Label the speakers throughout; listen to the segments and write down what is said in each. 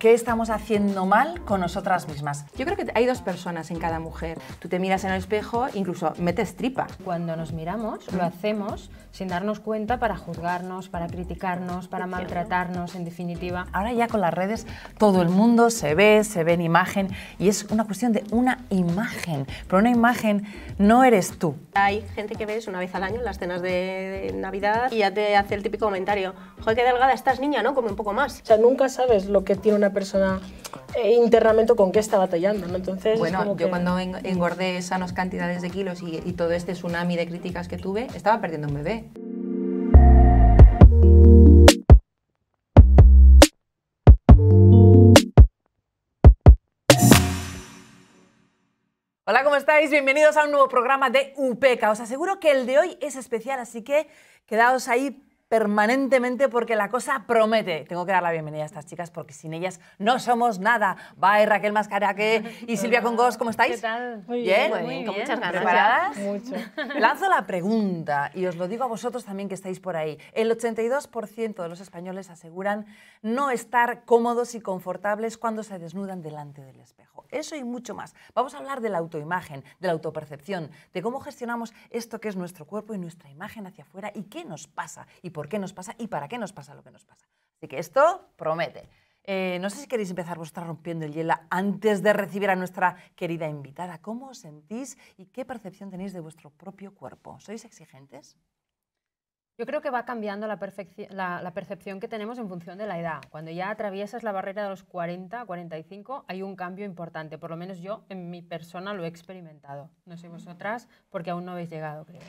Speaker 1: ¿Qué estamos haciendo mal con nosotras mismas?
Speaker 2: Yo creo que hay dos personas en cada mujer. Tú te miras en el espejo, incluso metes tripa.
Speaker 3: Cuando nos miramos, lo hacemos sin darnos cuenta para juzgarnos, para criticarnos, para maltratarnos, en definitiva.
Speaker 1: Ahora ya con las redes todo el mundo se ve en imagen y es una cuestión de una imagen, pero una imagen no eres tú.
Speaker 4: Hay gente que ves una vez al año en las cenas de Navidad y ya te hace el típico comentario: joder, qué delgada estás, niña, ¿no? Come un poco más.
Speaker 5: O sea, nunca sabes lo que tiene una persona internamente, con qué está batallando, ¿no? Entonces,
Speaker 2: bueno,
Speaker 5: es como
Speaker 2: yo
Speaker 5: que...
Speaker 2: cuando engordé sanas cantidades de kilos y todo este tsunami de críticas que tuve, estaba perdiendo un bebé.
Speaker 1: Hola, ¿cómo estáis? Bienvenidos a un nuevo programa de UPECA. Os aseguro que el de hoy es especial, así que quedaos ahí permanentemente porque la cosa promete. Tengo que dar la bienvenida a estas chicas porque sin ellas no somos nada. Bye, Raquel Mascaraque y Silvia Congos, ¿cómo estáis?
Speaker 3: ¿Qué tal?
Speaker 5: Muy
Speaker 1: ¿Bien?
Speaker 4: Muy bien, con muchas ganas.
Speaker 1: ¿Preparadas?
Speaker 5: Mucho.
Speaker 1: Lanzo la pregunta y os lo digo a vosotros también que estáis por ahí. El 82% de los españoles aseguran no estar cómodos y confortables cuando se desnudan delante del espejo. Eso y mucho más. Vamos a hablar de la autoimagen, de la autopercepción, de cómo gestionamos esto que es nuestro cuerpo y nuestra imagen hacia afuera y qué nos pasa y por qué nos pasa y para qué nos pasa lo que nos pasa. Así que esto promete. No sé si queréis empezar vosotras rompiendo el hielo antes de recibir a nuestra querida invitada. ¿Cómo os sentís y qué percepción tenéis de vuestro propio cuerpo? ¿Sois exigentes?
Speaker 3: Yo creo que va cambiando la percepción que tenemos en función de la edad. Cuando ya atraviesas la barrera de los 40, 45, hay un cambio importante. Por lo menos yo, en mi persona, lo he experimentado. No sé vosotras, porque aún no habéis llegado, creo.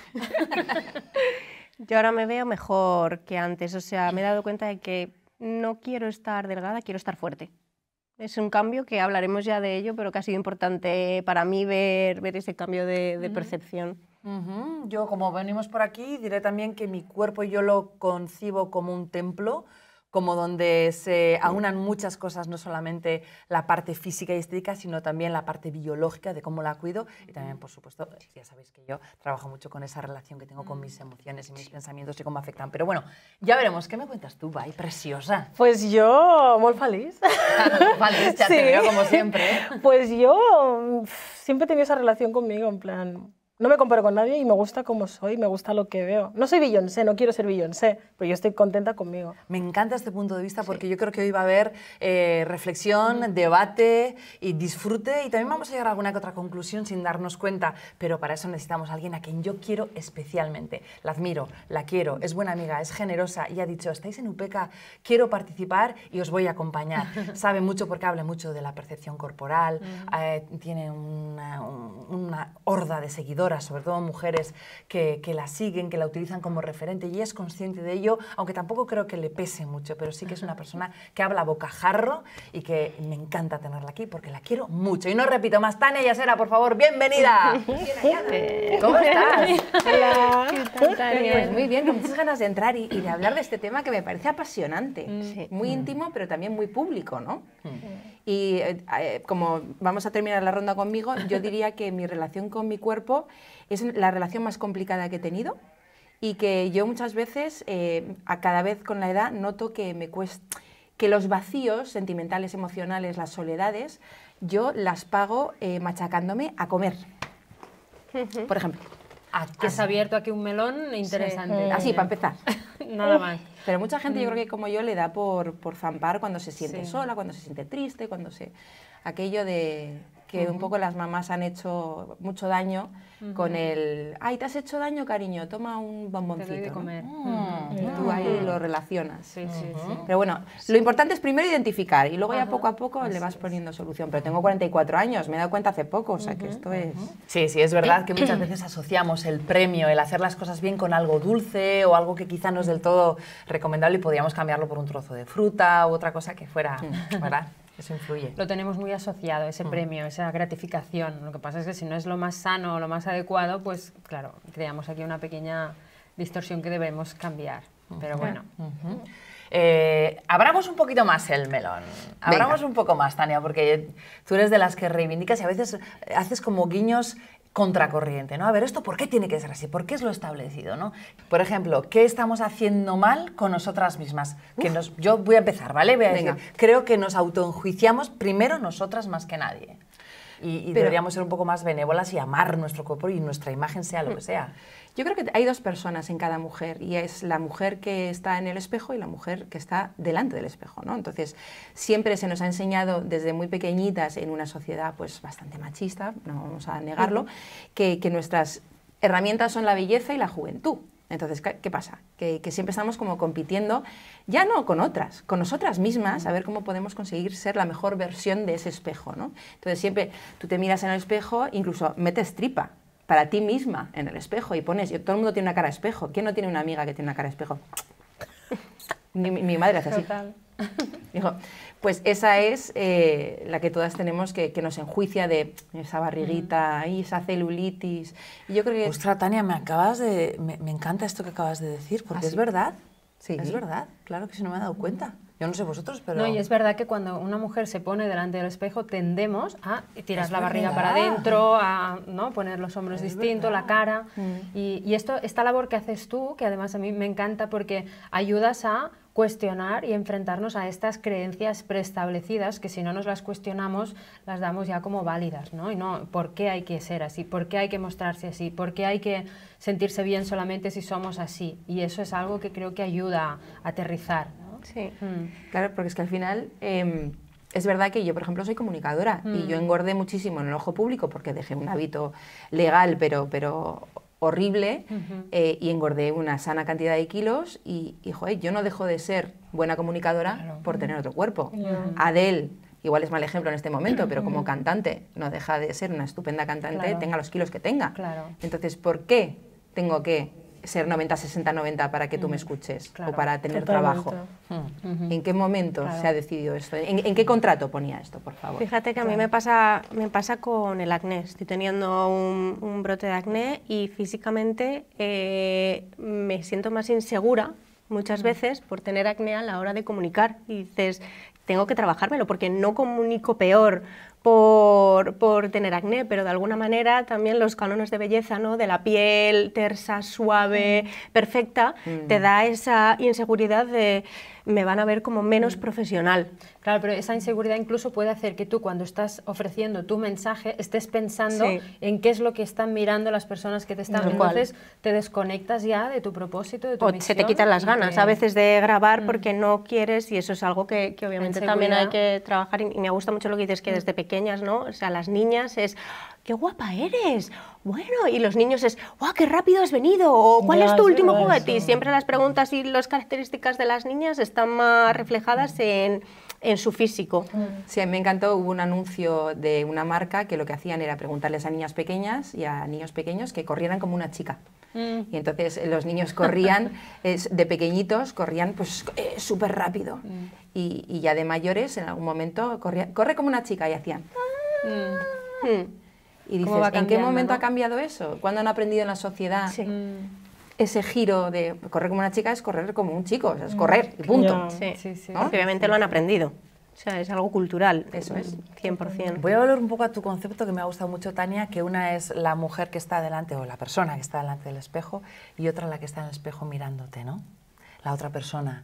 Speaker 4: Yo ahora me veo mejor que antes, o sea, me he dado cuenta de que no quiero estar delgada, quiero estar fuerte. Es un cambio que hablaremos ya de ello, pero que ha sido importante para mí ver ese cambio de percepción.
Speaker 1: Yo, como venimos por aquí, diré también que mi cuerpo yo lo concibo como un templo, como donde se aunan muchas cosas, no solamente la parte física y estética, sino también la parte biológica de cómo la cuido y también, por supuesto, ya sabéis que yo trabajo mucho con esa relación que tengo con mis emociones y mis pensamientos y cómo afectan. Pero bueno, ya veremos. ¿Qué me cuentas tú, Bai? Preciosa.
Speaker 5: Pues yo, muy feliz.
Speaker 1: Vale, ya te veo como siempre.
Speaker 5: Pues yo siempre he tenido esa relación conmigo, en plan... No me comparo con nadie y me gusta como soy, me gusta lo que veo. No soy Beyoncé, no quiero ser Beyoncé, pero yo estoy contenta conmigo.
Speaker 1: Me encanta este punto de vista porque yo creo que hoy va a haber reflexión, debate y disfrute y también vamos a llegar a alguna que otra conclusión sin darnos cuenta, pero para eso necesitamos a alguien a quien yo quiero especialmente. La admiro, la quiero, es buena amiga, es generosa y ha dicho, estáis en UPECA, quiero participar y os voy a acompañar. Sabe mucho porque habla mucho de la percepción corporal, tiene una horda de seguidores, sobre todo mujeres que la siguen, que la utilizan como referente y ella es consciente de ello, aunque tampoco creo que le pese mucho, pero sí que es una persona que habla bocajarro y que me encanta tenerla aquí porque la quiero mucho. Y no repito más, Tania Yasera, por favor, bienvenida. ¿Cómo estás?
Speaker 5: Hola.
Speaker 4: ¿Qué tal, Tania?
Speaker 2: Pues muy bien, con muchas ganas de entrar y de hablar de este tema que me parece apasionante.
Speaker 4: Sí.
Speaker 2: Muy íntimo, pero también muy público, ¿no? Y como vamos a terminar la ronda conmigo, yo diría que mi relación con mi cuerpo es la relación más complicada que he tenido y que yo muchas veces, a cada vez con la edad, noto que me cuesta, que los vacíos sentimentales, emocionales, las soledades, yo las pago machacándome a comer, por ejemplo.
Speaker 3: Has abierto aquí un melón interesante.
Speaker 5: Sí.
Speaker 2: Así, para empezar.
Speaker 3: Nada más.
Speaker 2: Pero mucha gente, yo creo que como yo, le da por zampar cuando se siente
Speaker 3: Sí.
Speaker 2: sola, cuando se siente triste, cuando se... Aquello de que un poco las mamás han hecho mucho daño con el... Ay, te has hecho daño, cariño, toma un bomboncito.
Speaker 3: Te doy de
Speaker 2: ¿no?
Speaker 3: comer.
Speaker 2: Y tú ahí lo relacionas.
Speaker 3: Sí, sí, sí.
Speaker 2: Pero bueno, lo importante es primero identificar y luego ya poco a poco le vas poniendo solución. Pero tengo 44 años, me he dado cuenta hace poco, o sea que esto es...
Speaker 1: Sí, sí, es verdad que muchas veces asociamos el premio, el hacer las cosas bien con algo dulce o algo que quizá no es del todo recomendable y podríamos cambiarlo por un trozo de fruta u otra cosa que fuera, ¿verdad? Eso influye.
Speaker 3: Lo tenemos muy asociado, ese premio, esa gratificación. Lo que pasa es que si no es lo más sano o lo más adecuado, pues claro, creamos aquí una pequeña distorsión que debemos cambiar. Pero bueno.
Speaker 1: Abramos un poquito más el melón. Abramos un poco más, Tania, porque tú eres de las que reivindicas y a veces haces como guiños contracorriente, ¿no? A ver, ¿esto por qué tiene que ser así? ¿Por qué es lo establecido, no? Por ejemplo, ¿qué estamos haciendo mal con nosotras mismas? Yo voy a empezar, ¿vale? Voy a decir, creo que nos autoenjuiciamos primero nosotras más que nadie. Y deberíamos ser un poco más benévolas y amar nuestro cuerpo y nuestra imagen sea lo que sea.
Speaker 2: Yo creo que hay dos personas en cada mujer, y es la mujer que está en el espejo y la mujer que está delante del espejo, ¿no? Entonces, siempre se nos ha enseñado desde muy pequeñitas en una sociedad pues bastante machista, no vamos a negarlo, que nuestras herramientas son la belleza y la juventud. Entonces, ¿qué pasa? Que siempre estamos como compitiendo, ya no con otras, con nosotras mismas, a ver cómo podemos conseguir ser la mejor versión de ese espejo, ¿no? Entonces, siempre tú te miras en el espejo, incluso metes tripa para ti misma en el espejo y pones, todo el mundo tiene una cara de espejo. ¿Quién no tiene una amiga que tiene una cara de espejo? Mi madre hace así.
Speaker 3: Total.
Speaker 2: Dijo, pues esa es la que todas tenemos, que nos enjuicia de esa barriguita y esa celulitis. Y yo creo que...
Speaker 1: Ostras, Tania, me encanta esto que acabas de decir, porque es verdad. Sí. Es verdad, claro que sí, no me he dado cuenta. Yo no sé vosotros, pero...
Speaker 3: No, y es verdad que cuando una mujer se pone delante del espejo tendemos a tirar la barriga para adentro, a poner los hombros distintos, la cara. Y esta labor que haces tú, que además a mí me encanta porque ayudas a cuestionar y enfrentarnos a estas creencias preestablecidas que si no nos las cuestionamos las damos ya como válidas, ¿no? Y no, ¿por qué hay que ser así? ¿Por qué hay que mostrarse así? ¿Por qué hay que sentirse bien solamente si somos así? Y eso es algo que creo que ayuda a aterrizar, ¿no?
Speaker 2: Sí, claro, porque es que al final es verdad que yo, por ejemplo, soy comunicadora y yo engordé muchísimo en el ojo público porque dejé un hábito legal, pero horrible, y engordé una sana cantidad de kilos y joder, yo no dejo de ser buena comunicadora por tener otro cuerpo. Adele, igual es mal ejemplo en este momento, pero como cantante no deja de ser una estupenda cantante, tenga los kilos que tenga. Entonces, ¿por qué tengo que ser 90, 60, 90 para que tú me escuches o para tener trabajo? ¿En qué momento se ha decidido esto? ¿En qué contrato ponía esto, por favor?
Speaker 4: Fíjate que a mí me pasa con el acné. Estoy teniendo un brote de acné y físicamente me siento más insegura muchas veces por tener acné a la hora de comunicar. Y dices, tengo que trabajármelo porque no comunico peor por tener acné, pero de alguna manera también los cánones de belleza, ¿no? De la piel tersa, suave, perfecta, te da esa inseguridad de me van a ver como menos profesional.
Speaker 3: Claro, pero esa inseguridad incluso puede hacer que tú, cuando estás ofreciendo tu mensaje, estés pensando en qué es lo que están mirando las personas que te están... Entonces te desconectas ya de tu propósito, de tu misión.
Speaker 4: Se te quitan las ganas a veces de grabar porque no quieres, y eso es algo que obviamente también hay que trabajar. Y me gusta mucho lo que dices, que desde pequeñas, ¿no? O sea, las niñas es, ¡qué guapa eres! Bueno, y los niños es, ¡guau, qué rápido has venido! O ¿cuál es tu último juguete? Y siempre las preguntas y las características de las niñas están más reflejadas en su físico.
Speaker 2: Sí, a mí me encantó, hubo un anuncio de una marca que lo que hacían era preguntarles a niñas pequeñas y a niños pequeños que corrieran como una chica. Y entonces los niños corrían, de pequeñiñitos, corrían pues súper rápido. Y ya de mayores, en algún momento, corre como una chica, y hacían... Y dices, ¿en qué momento ha cambiado eso? ¿Cuándo han aprendido en la sociedad ese giro de correr como una chica es correr como un chico? O sea, es correr, y punto.
Speaker 4: ¿No? Obviamente lo han aprendido. O sea, es algo cultural.
Speaker 2: Eso es.
Speaker 4: 100%.
Speaker 1: Voy a volver un poco a tu concepto, que me ha gustado mucho, Tania, que una es la mujer que está delante, o la persona que está delante del espejo, y otra la que está en el espejo mirándote, ¿no? La otra persona.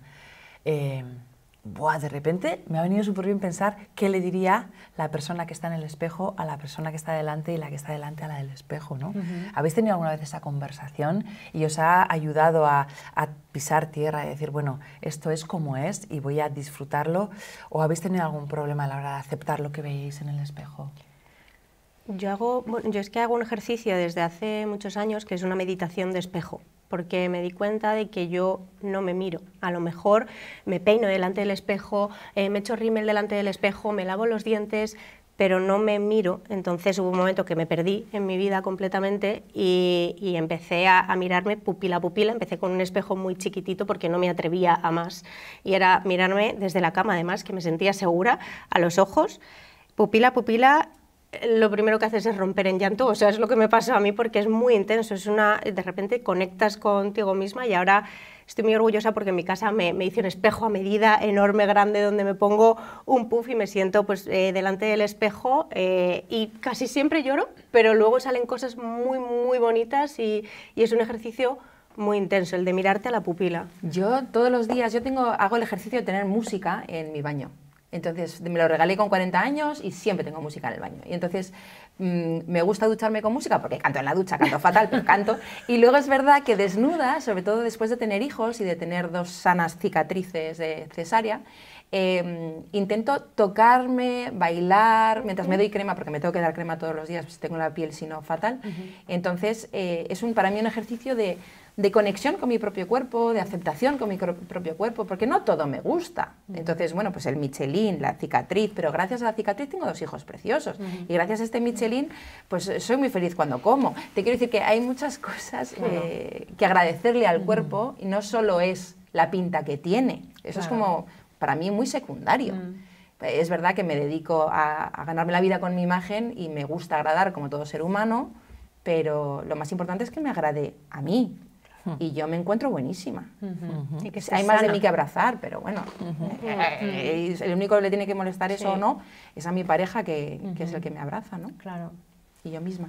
Speaker 1: De repente me ha venido súper bien pensar qué le diría la persona que está en el espejo a la persona que está delante y la que está delante a la del espejo, ¿no? ¿Habéis tenido alguna vez esa conversación y os ha ayudado a pisar tierra y decir, bueno, esto es como es y voy a disfrutarlo? ¿O habéis tenido algún problema a la hora de aceptar lo que veis en el espejo?
Speaker 4: Yo es que hago un ejercicio desde hace muchos años que es una meditación de espejo, porque me di cuenta de que yo no me miro. A lo mejor me peino delante del espejo, me echo rímel delante del espejo, me lavo los dientes, pero no me miro. Entonces hubo un momento que me perdí en mi vida completamente y empecé a mirarme pupila a pupila. Empecé con un espejo muy chiquitito porque no me atrevía a más. Y era mirarme desde la cama, además, que me sentía segura, a los ojos, pupila a pupila. Lo primero que haces es romper en llanto, o sea, es lo que me pasó a mí porque es muy intenso, de repente conectas contigo misma y ahora estoy muy orgullosa porque en mi casa me hice un espejo a medida enorme, grande, donde me pongo un puff y me siento pues, delante del espejo y casi siempre lloro, pero luego salen cosas muy, muy bonitas y es un ejercicio muy intenso, el de mirarte a la pupila.
Speaker 2: Yo todos los días, hago el ejercicio de tener música en mi baño. Entonces me lo regalé con 40 años y siempre tengo música en el baño. Y entonces me gusta ducharme con música porque canto en la ducha, canto fatal, pero canto. Y luego es verdad que desnuda, sobre todo después de tener hijos y de tener 2 sanas cicatrices de cesárea, intento tocarme, bailar, mientras me doy crema, porque me tengo que dar crema todos los días, pues tengo la piel si no fatal. Entonces es para mí un ejercicio de conexión con mi propio cuerpo, de aceptación con mi propio cuerpo, porque no todo me gusta. Entonces, bueno, pues el Michelin, la cicatriz, pero gracias a la cicatriz tengo 2 hijos preciosos. Y gracias a este Michelin, pues soy muy feliz cuando como. Te quiero decir que hay muchas cosas que agradecerle al cuerpo y no solo es la pinta que tiene. Eso es como, para mí, muy secundario. Es verdad que me dedico a ganarme la vida con mi imagen y me gusta agradar como todo ser humano, pero lo más importante es que me agrade a mí. Y yo me encuentro buenísima. Y que hay más de mí que abrazar, pero bueno, el único que le tiene que molestar eso o no es a mi pareja, que es el que me abraza, ¿no?
Speaker 3: Claro.
Speaker 2: Y yo misma.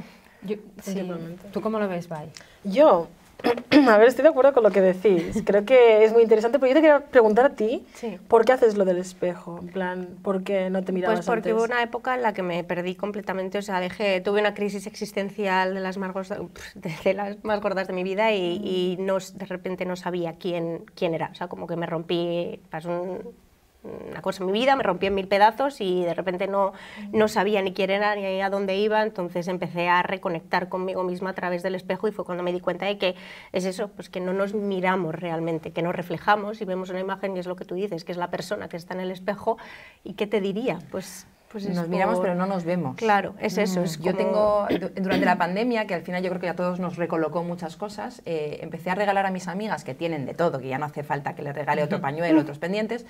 Speaker 3: ¿Tú cómo lo ves, Bai?
Speaker 5: Yo, a ver, estoy de acuerdo con lo que decís. Creo que es muy interesante, pero yo te quería preguntar a ti, ¿por qué haces lo del espejo? En plan, ¿por qué no te mirabas
Speaker 4: Pues porque
Speaker 5: antes?
Speaker 4: hubo una época en la que me perdí completamente, o sea, tuve una crisis existencial de las más gordas de mi vida y de repente no sabía quién era, o sea, como que me rompí, pasó una cosa en mi vida, me rompí en 1000 pedazos y de repente no sabía ni quién era ni a dónde iba, entonces empecé a reconectar conmigo misma a través del espejo y fue cuando me di cuenta de que es eso, pues que no nos miramos realmente, que nos reflejamos y vemos una imagen y es lo que tú dices, que es la persona que está en el espejo y ¿qué te diría? Pues
Speaker 2: nos miramos pero no nos vemos.
Speaker 4: Claro, es eso. Es
Speaker 2: Yo tengo, durante la pandemia, que al final yo creo que a todos nos recolocó muchas cosas, empecé a regalar a mis amigas, que tienen de todo, que ya no hace falta que les regale otro pañuelo, otros pendientes,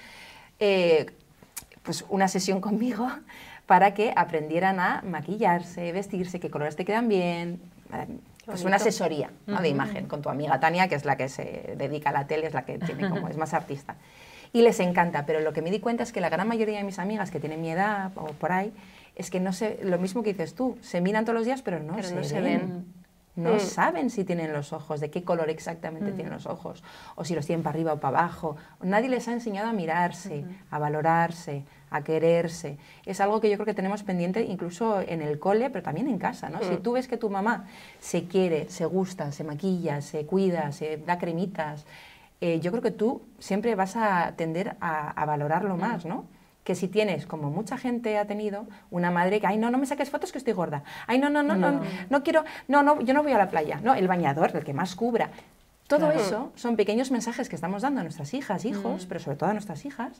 Speaker 2: pues una sesión conmigo para que aprendieran a maquillarse, vestirse, qué colores te quedan bien, pues una asesoría, ¿no? De imagen con tu amiga Tania, que es la que se dedica a la tele, es la que tiene como, es más artista. Y les encanta, pero lo que me di cuenta es que la gran mayoría de mis amigas que tienen mi edad o por ahí, es que no sé, lo mismo que dices tú, se miran todos los días, pero no se ven. No saben si tienen los ojos, de qué color exactamente tienen los ojos, o si los tienen para arriba o para abajo. Nadie les ha enseñado a mirarse, a valorarse, a quererse. Es algo que yo creo que tenemos pendiente incluso en el cole, pero también en casa, ¿no? Si tú ves que tu mamá se quiere, se gusta, se maquilla, se cuida, se da cremitas, yo creo que tú siempre vas a tender a valorarlo más, ¿no? Que si tienes, como mucha gente ha tenido, una madre que, ay, no me saques fotos que estoy gorda, ay, no quiero, yo no voy a la playa, no, el bañador, el que más cubra. Todo eso son pequeños mensajes que estamos dando a nuestras hijas, hijos, pero sobre todo a nuestras hijas,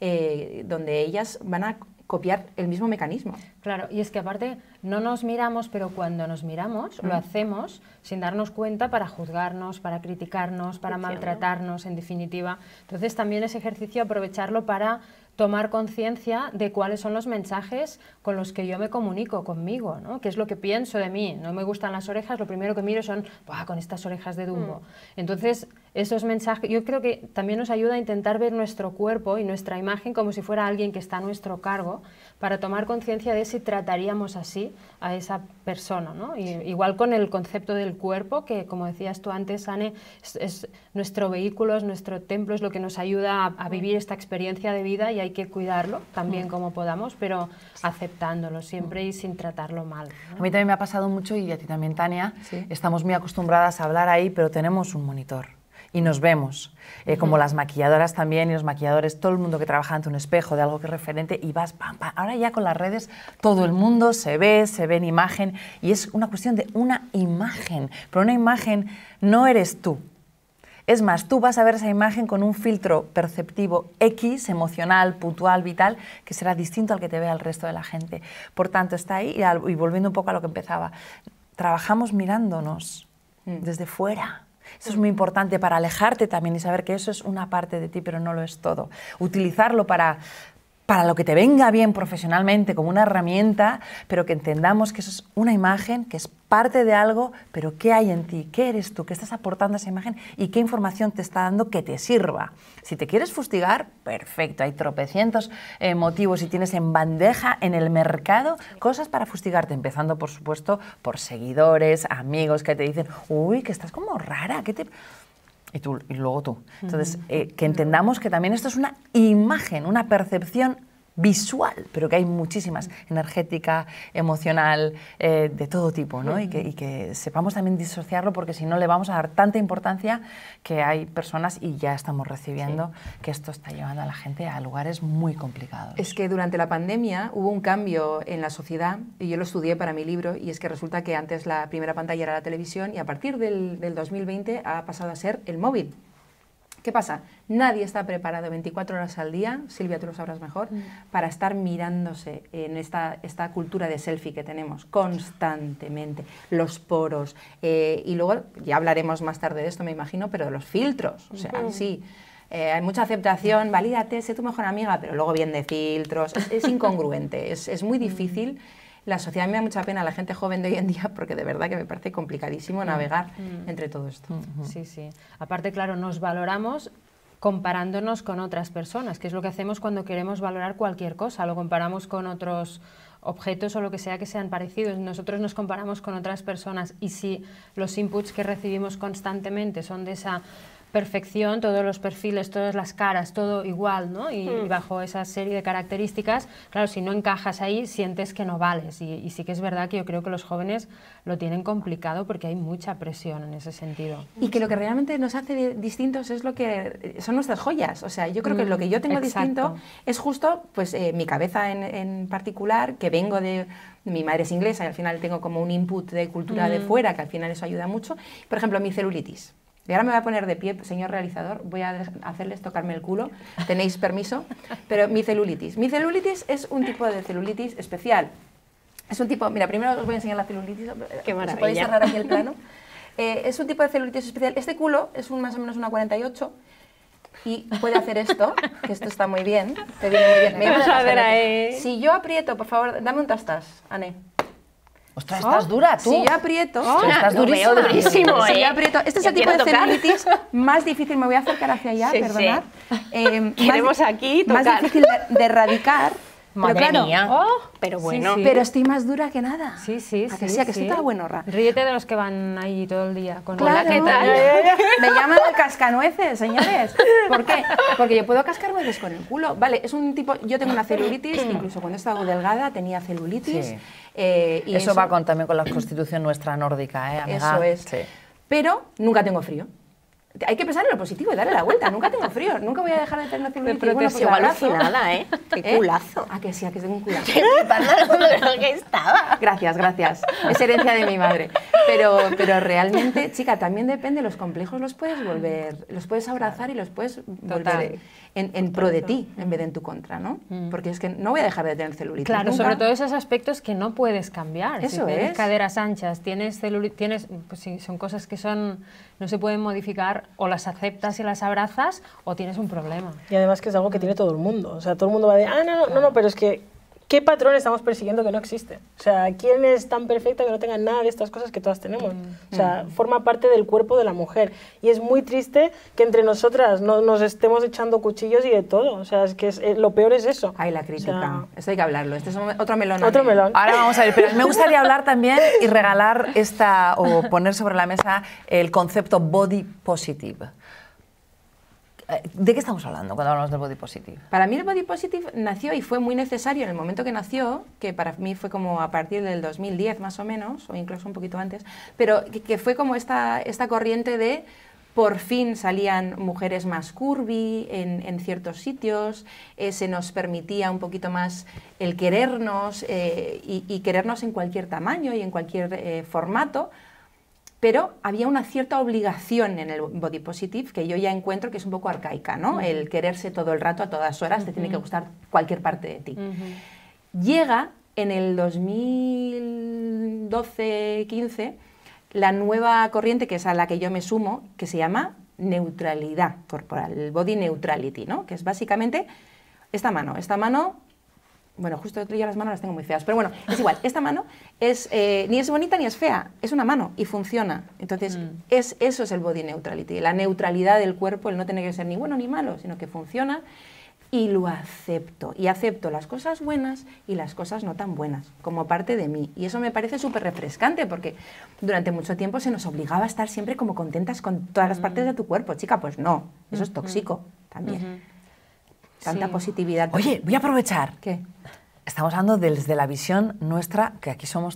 Speaker 2: donde ellas van a copiar el mismo mecanismo.
Speaker 3: Claro, y es que aparte no nos miramos, pero cuando nos miramos lo hacemos sin darnos cuenta para juzgarnos, para criticarnos, para maltratarnos, en definitiva. Entonces también ese ejercicio aprovecharlo para tomar conciencia de cuáles son los mensajes con los que yo me comunico conmigo, ¿no? ¿Qué es lo que pienso de mí? No me gustan las orejas, lo primero que miro son, ¡buah, con estas orejas de Dumbo! Entonces, esos mensajes, yo creo que también nos ayuda a intentar ver nuestro cuerpo y nuestra imagen como si fuera alguien que está a nuestro cargo, para tomar conciencia de si trataríamos así a esa persona, ¿no? Y, igual con el concepto del cuerpo, que como decías tú antes, Anne, es nuestro vehículo, es nuestro templo, es lo que nos ayuda a vivir esta experiencia de vida y hay que cuidarlo también como podamos, pero aceptándolo siempre y sin tratarlo mal, ¿no?
Speaker 1: A mí también me ha pasado mucho, y a ti también, Tania, estamos muy acostumbradas a hablar ahí, pero tenemos un monitor y nos vemos, como las maquilladoras también y los maquilladores, todo el mundo que trabaja ante un espejo de algo que es referente y vas, pam, pam. Ahora ya con las redes todo el mundo se ve en imagen y es una cuestión de una imagen, pero una imagen no eres tú. Es más, tú vas a ver esa imagen con un filtro perceptivo X, emocional, puntual, vital, que será distinto al que te vea el resto de la gente. Por tanto, está ahí, y volviendo un poco a lo que empezaba, trabajamos mirándonos desde fuera. Eso es muy importante para alejarte también y saber que eso es una parte de ti, pero no lo es todo. Utilizarlo para para lo que te venga bien profesionalmente, como una herramienta, pero que entendamos que eso es una imagen, que es parte de algo, pero ¿qué hay en ti? ¿Qué eres tú? ¿Qué estás aportando a esa imagen? ¿Y qué información te está dando que te sirva? Si te quieres fustigar, perfecto, hay tropecientos motivos y tienes en bandeja en el mercado cosas para fustigarte, empezando, por supuesto, por seguidores, amigos que te dicen, uy, que estás como rara, ¿qué te...? Y luego tú. Entonces, que entendamos que también esto es una imagen, una percepción visual, pero que hay muchísimas, energética, emocional, de todo tipo, ¿no? Y que sepamos también disociarlo, porque si no le vamos a dar tanta importancia que hay personas, y ya estamos recibiendo, que esto está llevando a la gente a lugares muy complicados.
Speaker 2: Es que durante la pandemia hubo un cambio en la sociedad, y yo lo estudié para mi libro, y es que resulta que antes la primera pantalla era la televisión, y a partir del 2020 ha pasado a ser el móvil. ¿Qué pasa? Nadie está preparado 24 horas al día, Silvia, tú lo sabrás mejor, para estar mirándose en esta cultura de selfie que tenemos constantemente, los poros, y luego, ya hablaremos más tarde de esto, me imagino, pero de los filtros, o sea, sí. Hay mucha aceptación, valídate, sé tu mejor amiga, pero luego viene de filtros, es incongruente, es muy difícil. La sociedad, me da mucha pena a la gente joven de hoy en día, porque de verdad que me parece complicadísimo navegar entre todo esto.
Speaker 3: Sí, sí. Aparte, claro, nos valoramos comparándonos con otras personas, que es lo que hacemos cuando queremos valorar cualquier cosa, lo comparamos con otros objetos o lo que sea que sean parecidos. Nosotros nos comparamos con otras personas, y si los inputs que recibimos constantemente son de esa perfección, todos los perfiles, todas las caras, todo igual, ¿no? Y bajo esa serie de características, claro, si no encajas ahí, sientes que no vales. Y sí que es verdad que yo creo que los jóvenes lo tienen complicado, porque hay mucha presión en ese sentido.
Speaker 2: Y que lo que realmente nos hace distintos es lo que son nuestras joyas. O sea, yo creo que lo que yo tengo distinto es justo, pues, mi cabeza en particular, que vengo de... Mi madre es inglesa y al final tengo como un input de cultura de fuera, que al final eso ayuda mucho. Por ejemplo, mi celulitis. Y ahora me voy a poner de pie, señor realizador, voy a hacerles tocarme el culo, tenéis permiso, pero mi celulitis. Mi celulitis es un tipo de celulitis especial. Es un tipo, mira, primero os voy a enseñar la celulitis.
Speaker 4: Qué maravilla.
Speaker 2: ¿Se podéis cerrar aquí el plano? Es un tipo de celulitis especial. Este culo es más o menos una 48 y puede hacer esto, que esto está muy bien, te viene muy bien.
Speaker 4: Vamos a ver ahí.
Speaker 2: Si yo aprieto, por favor, dame un tastas, Ane.
Speaker 1: ¡Ostras, estás dura, tú!
Speaker 2: Si yo aprieto...
Speaker 1: estás
Speaker 4: lo veo durísimo,
Speaker 2: Si yo aprieto... Este es el tipo de celulitis más difícil, me voy a acercar hacia allá,
Speaker 4: Sí,
Speaker 2: perdonad.
Speaker 4: Queremos aquí tocar.
Speaker 2: Más difícil de erradicar.
Speaker 1: Madre
Speaker 2: pero claro,
Speaker 1: mía.
Speaker 4: Pero bueno.
Speaker 3: Sí.
Speaker 2: pero estoy más dura que nada.
Speaker 3: Sí, sí,
Speaker 2: ¿A que
Speaker 3: sí,
Speaker 2: sí? ¿A que estoy toda buenorra?
Speaker 3: Ríete de los que van ahí todo el día con
Speaker 2: Claro.
Speaker 3: la ¿qué tal?
Speaker 2: Me llaman el cascanueces, señores. ¿Por qué? Porque yo puedo cascar nueces con el culo. Vale, es un tipo... Yo tengo una celulitis, incluso cuando he estado delgada tenía celulitis.
Speaker 1: Sí.
Speaker 2: Y
Speaker 1: eso va también con la constitución nuestra nórdica, ¿eh, amiga?
Speaker 2: Eso es.
Speaker 1: Sí.
Speaker 2: Pero nunca tengo frío. Hay que pensar en lo positivo y darle la vuelta. Nunca tengo frío, nunca voy a dejar de tener una celulitis. Bueno, pues
Speaker 4: Igual
Speaker 2: abrazo.
Speaker 4: alucinada, ¿eh? Qué culazo.
Speaker 2: Ah, que sí, a que tengo un culazo.
Speaker 4: que estaba.
Speaker 2: Gracias, gracias. Es herencia de mi madre. Pero realmente, chica, también depende, los complejos los puedes volver, los puedes abrazar y los puedes volver en pro de ti en vez de en tu contra, ¿no? Porque es que no voy a dejar de tener celulitis.
Speaker 3: Claro,
Speaker 2: nunca.
Speaker 3: sobre todo esos aspectos que no puedes cambiar.
Speaker 2: Eso
Speaker 3: si tienes
Speaker 2: es.
Speaker 3: caderas anchas, tienes celulitis, pues sí, son cosas que no se pueden modificar, o las aceptas y las abrazas, o tienes un problema.
Speaker 5: Y además que es algo que tiene todo el mundo. O sea, todo el mundo va de, no, pero es que, ¿qué patrón estamos persiguiendo que no existe? O sea, ¿quién es tan perfecta que no tenga nada de estas cosas que todas tenemos? O sea, forma parte del cuerpo de la mujer. Y es muy triste que entre nosotras nos estemos echando cuchillos y de todo. O sea, es que lo peor es eso.
Speaker 2: Ay, la crítica.
Speaker 5: O sea,
Speaker 2: Esto hay que hablarlo. Este es otro melón.
Speaker 5: otro melón.
Speaker 1: Ahora vamos a ver, pero me gustaría hablar también y regalar o poner sobre la mesa el concepto body positive. ¿De qué estamos hablando cuando hablamos del body positive?
Speaker 2: Para mí el body positive nació y fue muy necesario en el momento que nació, que para mí fue como a partir del 2010 más o menos, o incluso un poquito antes, pero que fue como esta corriente de por fin salían mujeres más curvy en ciertos sitios, se nos permitía un poquito más el querernos y querernos en cualquier tamaño y en cualquier formato. Pero había una cierta obligación en el body positive que yo ya encuentro que es un poco arcaica, ¿no? El quererse todo el rato, a todas horas, te tiene que gustar cualquier parte de ti. Llega en el 2012-15 la nueva corriente, que es a la que yo me sumo, que se llama neutralidad corporal, el body neutrality, ¿no? Que es básicamente esta mano, bueno, justo yo las manos las tengo muy feas, pero bueno, es igual, esta mano ni es bonita ni es fea, es una mano y funciona. Entonces, eso es el body neutrality, la neutralidad del cuerpo, el no tener que ser ni bueno ni malo, sino que funciona y lo acepto. Y acepto las cosas buenas y las cosas no tan buenas, como parte de mí. Y eso me parece súper refrescante, porque durante mucho tiempo se nos obligaba a estar siempre como contentas con todas las partes de tu cuerpo. Chica, pues no, eso es tóxico también. Tanta positividad.
Speaker 1: Oye, voy a aprovechar.
Speaker 2: ¿Qué?
Speaker 1: Estamos hablando desde la visión nuestra, que aquí somos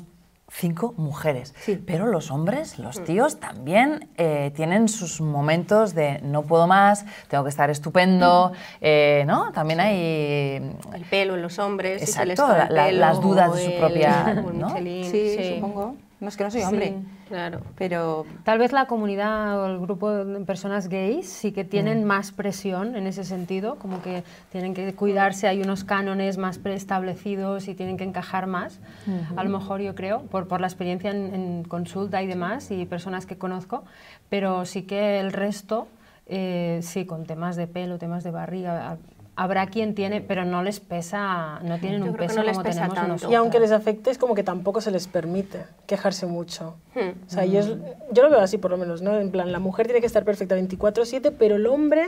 Speaker 1: 5 mujeres, pero los hombres, los tíos también tienen sus momentos de no puedo más, tengo que estar estupendo, ¿no? También hay...
Speaker 4: El pelo en los hombres,
Speaker 1: exacto,
Speaker 4: si se les cae el pelo,
Speaker 1: las dudas de su
Speaker 4: el-
Speaker 1: propia...
Speaker 4: o el
Speaker 1: ¿no?
Speaker 4: Michelin,
Speaker 2: Sí, supongo. No, es que no soy hombre,
Speaker 4: claro.
Speaker 2: pero...
Speaker 3: Tal vez la comunidad o el grupo de personas gays sí que tienen más presión en ese sentido, como que tienen que cuidarse, hay unos cánones más preestablecidos y tienen que encajar más, a lo mejor yo creo, por la experiencia en consulta y demás, y personas que conozco, pero sí que el resto, sí, con temas de pelo, temas de barriga, habrá quien tiene, pero no les pesa, no tienen
Speaker 4: Yo
Speaker 3: un
Speaker 4: creo que
Speaker 3: peso
Speaker 4: no les
Speaker 3: como
Speaker 4: pesa
Speaker 3: tenemos
Speaker 4: tanto.
Speaker 3: nosotros.
Speaker 5: Y aunque les afecte, es como que tampoco se les permite quejarse mucho. O sea, yo lo veo así por lo menos, ¿no? En plan, la mujer tiene que estar perfecta 24/7, pero el hombre,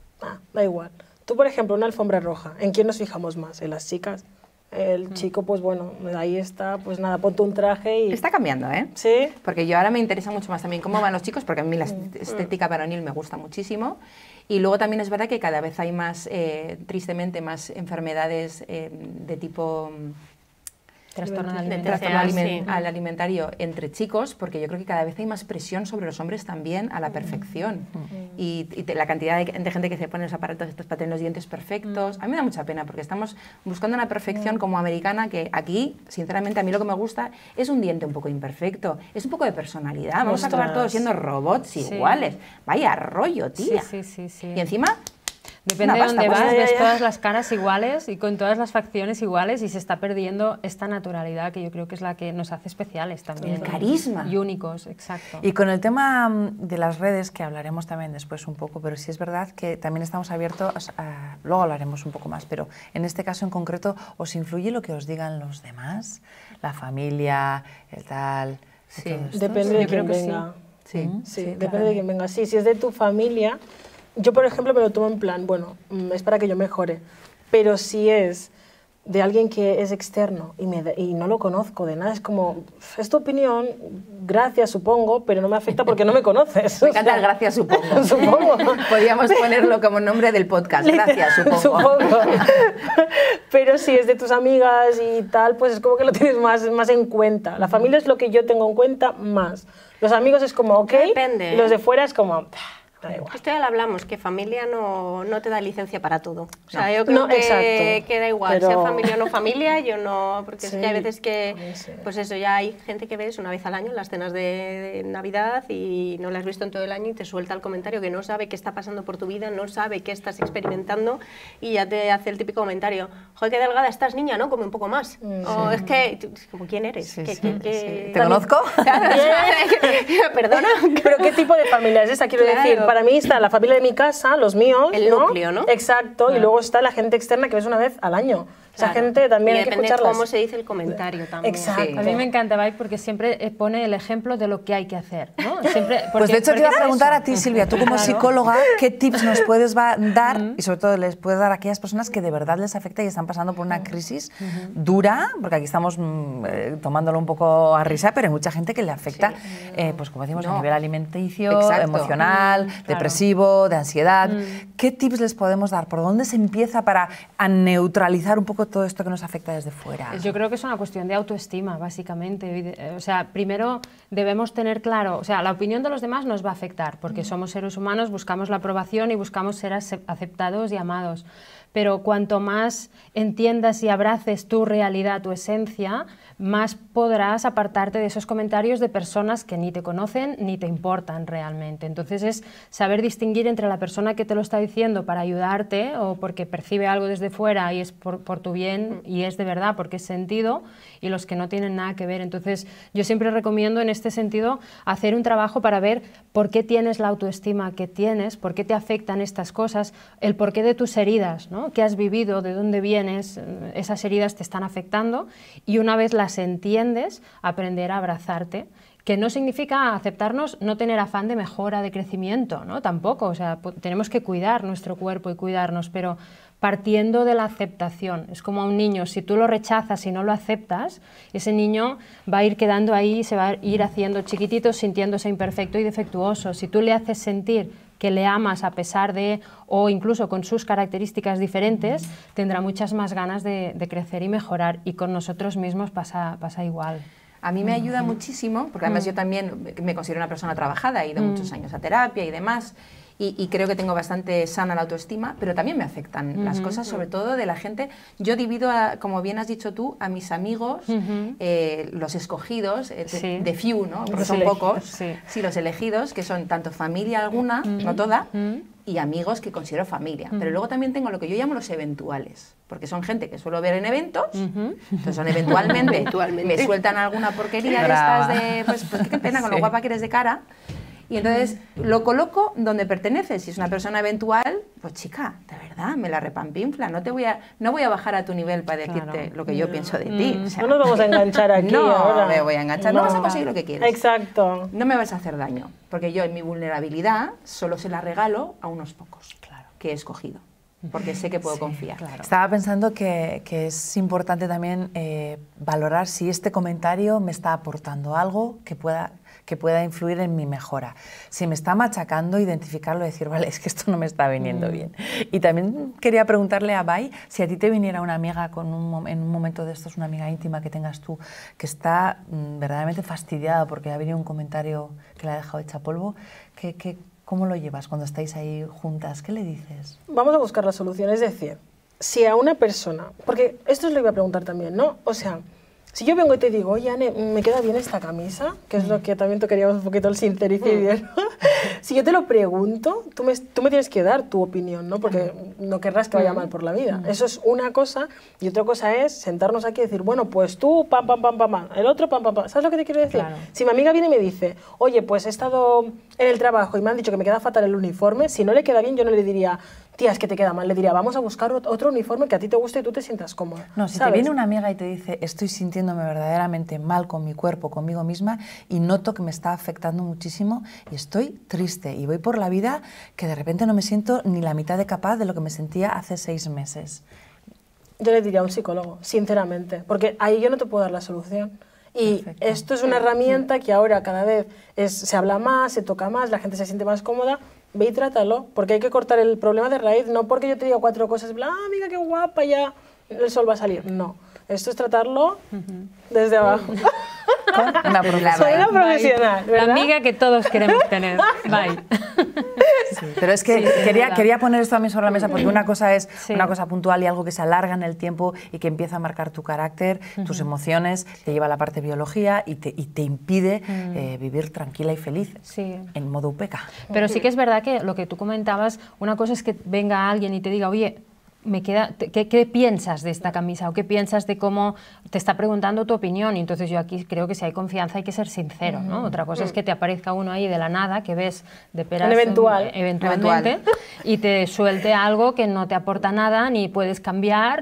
Speaker 5: da igual. Tú, por ejemplo, una alfombra roja, ¿en quién nos fijamos más? ¿En las chicas? El chico, pues bueno, ahí está, pues nada, ponte un traje y...
Speaker 2: Está cambiando, ¿eh?
Speaker 5: Sí.
Speaker 2: Porque yo ahora me interesa mucho más también cómo van los chicos, porque a mí la estética varonil me gusta muchísimo. Y luego también es verdad que cada vez hay más, tristemente, más enfermedades de tipo...
Speaker 3: Trastorno de
Speaker 4: De
Speaker 3: alimentación.
Speaker 4: TCA, sí.
Speaker 2: alimentario entre chicos, porque yo creo que cada vez hay más presión sobre los hombres también a la perfección. Y la cantidad de gente que se pone los aparatos estos para tener los dientes perfectos, a mí me da mucha pena, porque estamos buscando una perfección como americana, que aquí, sinceramente, a mí lo que me gusta es un diente un poco imperfecto, es un poco de personalidad. Vamos a acabar todos siendo robots iguales. Vaya rollo, tía.
Speaker 3: Sí.
Speaker 2: Y encima...
Speaker 3: Depende de
Speaker 2: Una
Speaker 3: dónde
Speaker 2: pasta,
Speaker 3: vas,
Speaker 2: pues.
Speaker 3: ves todas las caras iguales y con todas las facciones iguales y se está perdiendo esta naturalidad que yo creo que es la que nos hace especiales también.
Speaker 2: El carisma.
Speaker 3: Y únicos, exacto.
Speaker 1: Y con el tema de las redes, que hablaremos también después un poco, pero sí es verdad que también estamos abiertos a... Luego hablaremos un poco más, pero en este caso en concreto, ¿os influye lo que os digan los demás? La familia, el tal...
Speaker 2: Sí.
Speaker 1: todo esto?
Speaker 5: Depende de
Speaker 3: Yo creo
Speaker 5: quién
Speaker 3: que sí.
Speaker 5: venga.
Speaker 2: Sí.
Speaker 5: Sí, depende de quién venga. Sí, si es de tu familia, yo por ejemplo me lo tomo en plan, bueno, es para que yo mejore, pero si es de alguien que es externo y no lo conozco de nada, es como, es tu opinión, gracias supongo, pero no me afecta porque no me conoces.
Speaker 2: Me encanta el gracias, supongo.
Speaker 5: Supongo.
Speaker 2: Podríamos ponerlo como nombre del podcast, gracias, supongo.
Speaker 5: Pero si es de tus amigas y tal, pues es como que lo tienes más en cuenta. La familia es lo que yo tengo en cuenta más. Los amigos es como, ok,
Speaker 4: Depende,
Speaker 5: y los
Speaker 4: ¿eh?
Speaker 5: de fuera es como, da igual.
Speaker 4: Esto ya lo hablamos, que familia no te da licencia para todo. O sea,
Speaker 2: No.
Speaker 4: yo creo
Speaker 5: No,
Speaker 4: que
Speaker 5: exacto.
Speaker 4: da igual,
Speaker 5: Pero-
Speaker 4: sea familia o no familia, yo no... Porque es
Speaker 5: Sí,
Speaker 4: que hay veces que,
Speaker 5: sí.
Speaker 4: pues eso, ya hay gente que ves una vez al año en las cenas de Navidad y no la has visto en todo el año y te suelta el comentario que no sabe qué está pasando por tu vida, no sabe qué estás experimentando y ya te hace el típico comentario, joder, qué delgada estás, niña, ¿no? Come un poco más. O es que, como, ¿quién eres?
Speaker 2: Sí,
Speaker 4: ¿Qué-
Speaker 2: sí,
Speaker 4: qué- qué-
Speaker 1: ¿Te conozco?
Speaker 4: Perdona.
Speaker 5: Pero ¿qué tipo de familia es esa? Quiero
Speaker 4: Claro.
Speaker 5: decir, para mí está la familia de mi casa, los míos,
Speaker 4: El núcleo, ¿no?
Speaker 5: Exacto, y luego está la gente externa que ves una vez al año. Esa
Speaker 4: Claro.
Speaker 5: gente también
Speaker 4: Y
Speaker 5: hay que
Speaker 4: depende
Speaker 5: escucharlas.
Speaker 4: cómo se dice el comentario también.
Speaker 5: Exacto.
Speaker 3: A mí me encanta Vibe porque siempre pone el ejemplo de lo que hay que hacer, ¿no? Siempre,
Speaker 1: Pues de hecho te iba a
Speaker 3: es
Speaker 1: preguntar
Speaker 3: eso.
Speaker 1: a ti, Silvia, tú como
Speaker 3: Claro.
Speaker 1: psicóloga, ¿qué tips nos puedes dar y sobre todo les puedes dar a aquellas personas que de verdad les afecta y están pasando por una crisis dura? Porque aquí estamos tomándolo un poco a risa, pero hay mucha gente que le afecta, pues como decimos, a nivel alimenticio,
Speaker 2: Exacto.
Speaker 1: emocional, depresivo, de ansiedad. ¿Qué tips les podemos dar? ¿Por dónde se empieza para a neutralizar un poco todo esto que nos afecta desde fuera?
Speaker 3: Yo creo que es una cuestión de autoestima, básicamente. O sea, primero debemos tener claro, o sea, la opinión de los demás nos va a afectar, porque somos seres humanos, buscamos la aprobación y buscamos ser aceptados y amados. Pero cuanto más entiendas y abraces tu realidad, tu esencia, más podrás apartarte de esos comentarios de personas que ni te conocen ni te importan realmente. Entonces es saber distinguir entre la persona que te lo está diciendo para ayudarte o porque percibe algo desde fuera y es por tu bien y es de verdad porque es sentido, y los que no tienen nada que ver. Entonces yo siempre recomiendo en este sentido hacer un trabajo para ver por qué tienes la autoestima que tienes, por qué te afectan estas cosas, el porqué de tus heridas, ¿no? ¿no? ¿Qué has vivido? ¿De dónde vienes? Esas heridas te están afectando y una vez las entiendes, aprender a abrazarte, que no significa aceptarnos, no tener afán de mejora, de crecimiento, ¿no? Tampoco, o sea, tenemos que cuidar nuestro cuerpo y cuidarnos, pero partiendo de la aceptación. Es como a un niño, si tú lo rechazas y no lo aceptas, ese niño va a ir quedando ahí, se va a ir haciendo chiquitito, sintiéndose imperfecto y defectuoso. Si tú le haces sentir que le amas a pesar de, o incluso con sus características diferentes, tendrá muchas más ganas de crecer y mejorar, y con nosotros mismos pasa igual.
Speaker 2: A mí me ayuda muchísimo, porque además yo también me considero una persona trabajada, he ido muchos años a terapia y demás, y creo que tengo bastante sana la autoestima, pero también me afectan las cosas, sobre todo de la gente. Yo divido, como bien has dicho tú, a mis amigos, los escogidos, de few, ¿no? Porque son pocos, sí, los elegidos, que son tanto familia alguna, no toda, y amigos que considero familia. Pero luego también tengo lo que yo llamo los eventuales, porque son gente que suelo ver en eventos, entonces son eventualmente, me sueltan alguna porquería de estas de, pues qué pena con lo guapa que eres de cara. Y entonces lo coloco donde pertenece. Si es una persona eventual, pues chica, de verdad, me la repampinfla. No voy a bajar a tu nivel para decirte lo que yo pienso de ti. O sea,
Speaker 5: no nos vamos a enganchar aquí ahora.
Speaker 2: No me voy a enganchar, no vas a conseguir lo que quieres.
Speaker 5: Exacto.
Speaker 2: No me vas a hacer daño, porque yo en mi vulnerabilidad solo se la regalo a unos pocos que he escogido, porque sé que puedo confiar.
Speaker 1: Claro. Estaba pensando que es importante también valorar si este comentario me está aportando algo que pueda influir en mi mejora. Si me está machacando, identificarlo y decir, vale, es que esto no me está viniendo bien. Y también quería preguntarle a Bai, si a ti te viniera una amiga en un momento de estos, una amiga íntima que tengas tú, que está verdaderamente fastidiada porque ha venido un comentario que la ha dejado hecha polvo, ¿cómo lo llevas cuando estáis ahí juntas? ¿Qué le dices?
Speaker 5: Vamos a buscar la solución, es decir, si a una persona, porque esto os lo iba a preguntar también, ¿no? O sea, si yo vengo y te digo, oye, Anne, me queda bien esta camisa, que es lo que también tocaríamos un poquito el sincericidio, ¿no? Si yo te lo pregunto, tú me tienes que dar tu opinión, ¿no? Porque no querrás que vaya mal por la vida. Eso es una cosa, y otra cosa es sentarnos aquí y decir, bueno, pues tú, pam, pam, pam, pam, pam, el otro, pam, pam, pam. ¿Sabes lo que te quiero decir?
Speaker 3: Claro.
Speaker 5: Si mi amiga viene y me dice, oye, pues he estado en el trabajo y me han dicho que me queda fatal el uniforme, si no le queda bien, yo no le diría, tía, es que te queda mal, le diría, vamos a buscar otro uniforme que a ti te guste y tú te sientas cómoda.
Speaker 1: No, si
Speaker 5: ¿sabes?
Speaker 1: te viene una amiga y te dice, estoy sintiéndome verdaderamente mal con mi cuerpo, conmigo misma, y noto que me está afectando muchísimo y estoy triste y voy por la vida que de repente no me siento ni la mitad de capaz de lo que me sentía hace 6 meses.
Speaker 5: Yo le diría a un psicólogo, sinceramente, porque ahí yo no te puedo dar la solución. Y perfecto. Esto es una herramienta que ahora cada vez se habla más, se toca más, la gente se siente más cómoda. Ve y trátalo, porque hay que cortar el problema de raíz, no porque yo te diga 4 cosas, mira qué guapa, ya el sol va a salir. No, esto es tratarlo desde abajo.
Speaker 1: Una
Speaker 5: Soy una profesional, ¿verdad?
Speaker 3: La amiga que todos queremos tener. Bye.
Speaker 1: Sí, pero es que quería poner esto también sobre la mesa porque una cosa es una cosa puntual y algo que se alarga en el tiempo y que empieza a marcar tu carácter, tus emociones, te lleva a la parte biología y te impide vivir tranquila y feliz en modo upeca.
Speaker 3: Pero sí que es verdad que lo que tú comentabas, una cosa es que venga alguien y te diga, oye, ¿qué piensas de esta camisa? ¿O qué piensas de cómo te está preguntando tu opinión? Y entonces yo aquí creo que si hay confianza hay que ser sincero, ¿no? Otra cosa es que te aparezca uno ahí de la nada, que ves de peras eventualmente, y te suelte algo que no te aporta nada, ni puedes cambiar,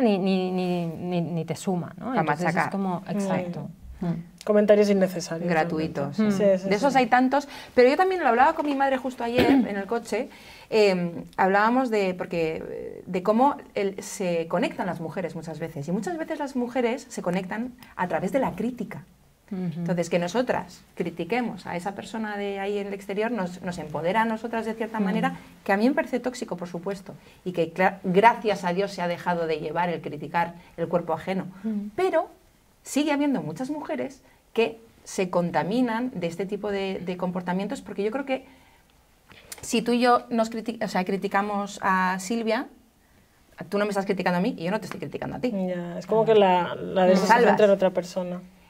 Speaker 3: ni te suma, ¿no? Entonces es como, exacto.
Speaker 5: Comentarios innecesarios.
Speaker 2: Gratuitos.
Speaker 5: Sí,
Speaker 2: de esos hay tantos. Pero yo también lo hablaba con mi madre justo ayer en el coche. Hablábamos de cómo se conectan las mujeres muchas veces. Y muchas veces las mujeres se conectan a través de la crítica. Entonces, que nosotras critiquemos a esa persona de ahí en el exterior nos empodera a nosotras de cierta manera, que a mí me parece tóxico, por supuesto. Y que gracias a Dios se ha dejado de llevar el criticar el cuerpo ajeno. Pero sigue habiendo muchas mujeres que se contaminan de este tipo de comportamientos, porque yo creo que si tú y yo criticamos a Silvia, tú no me estás criticando a mí y yo no te estoy criticando a ti.
Speaker 5: Ya, es como que la desesperación entre otra persona.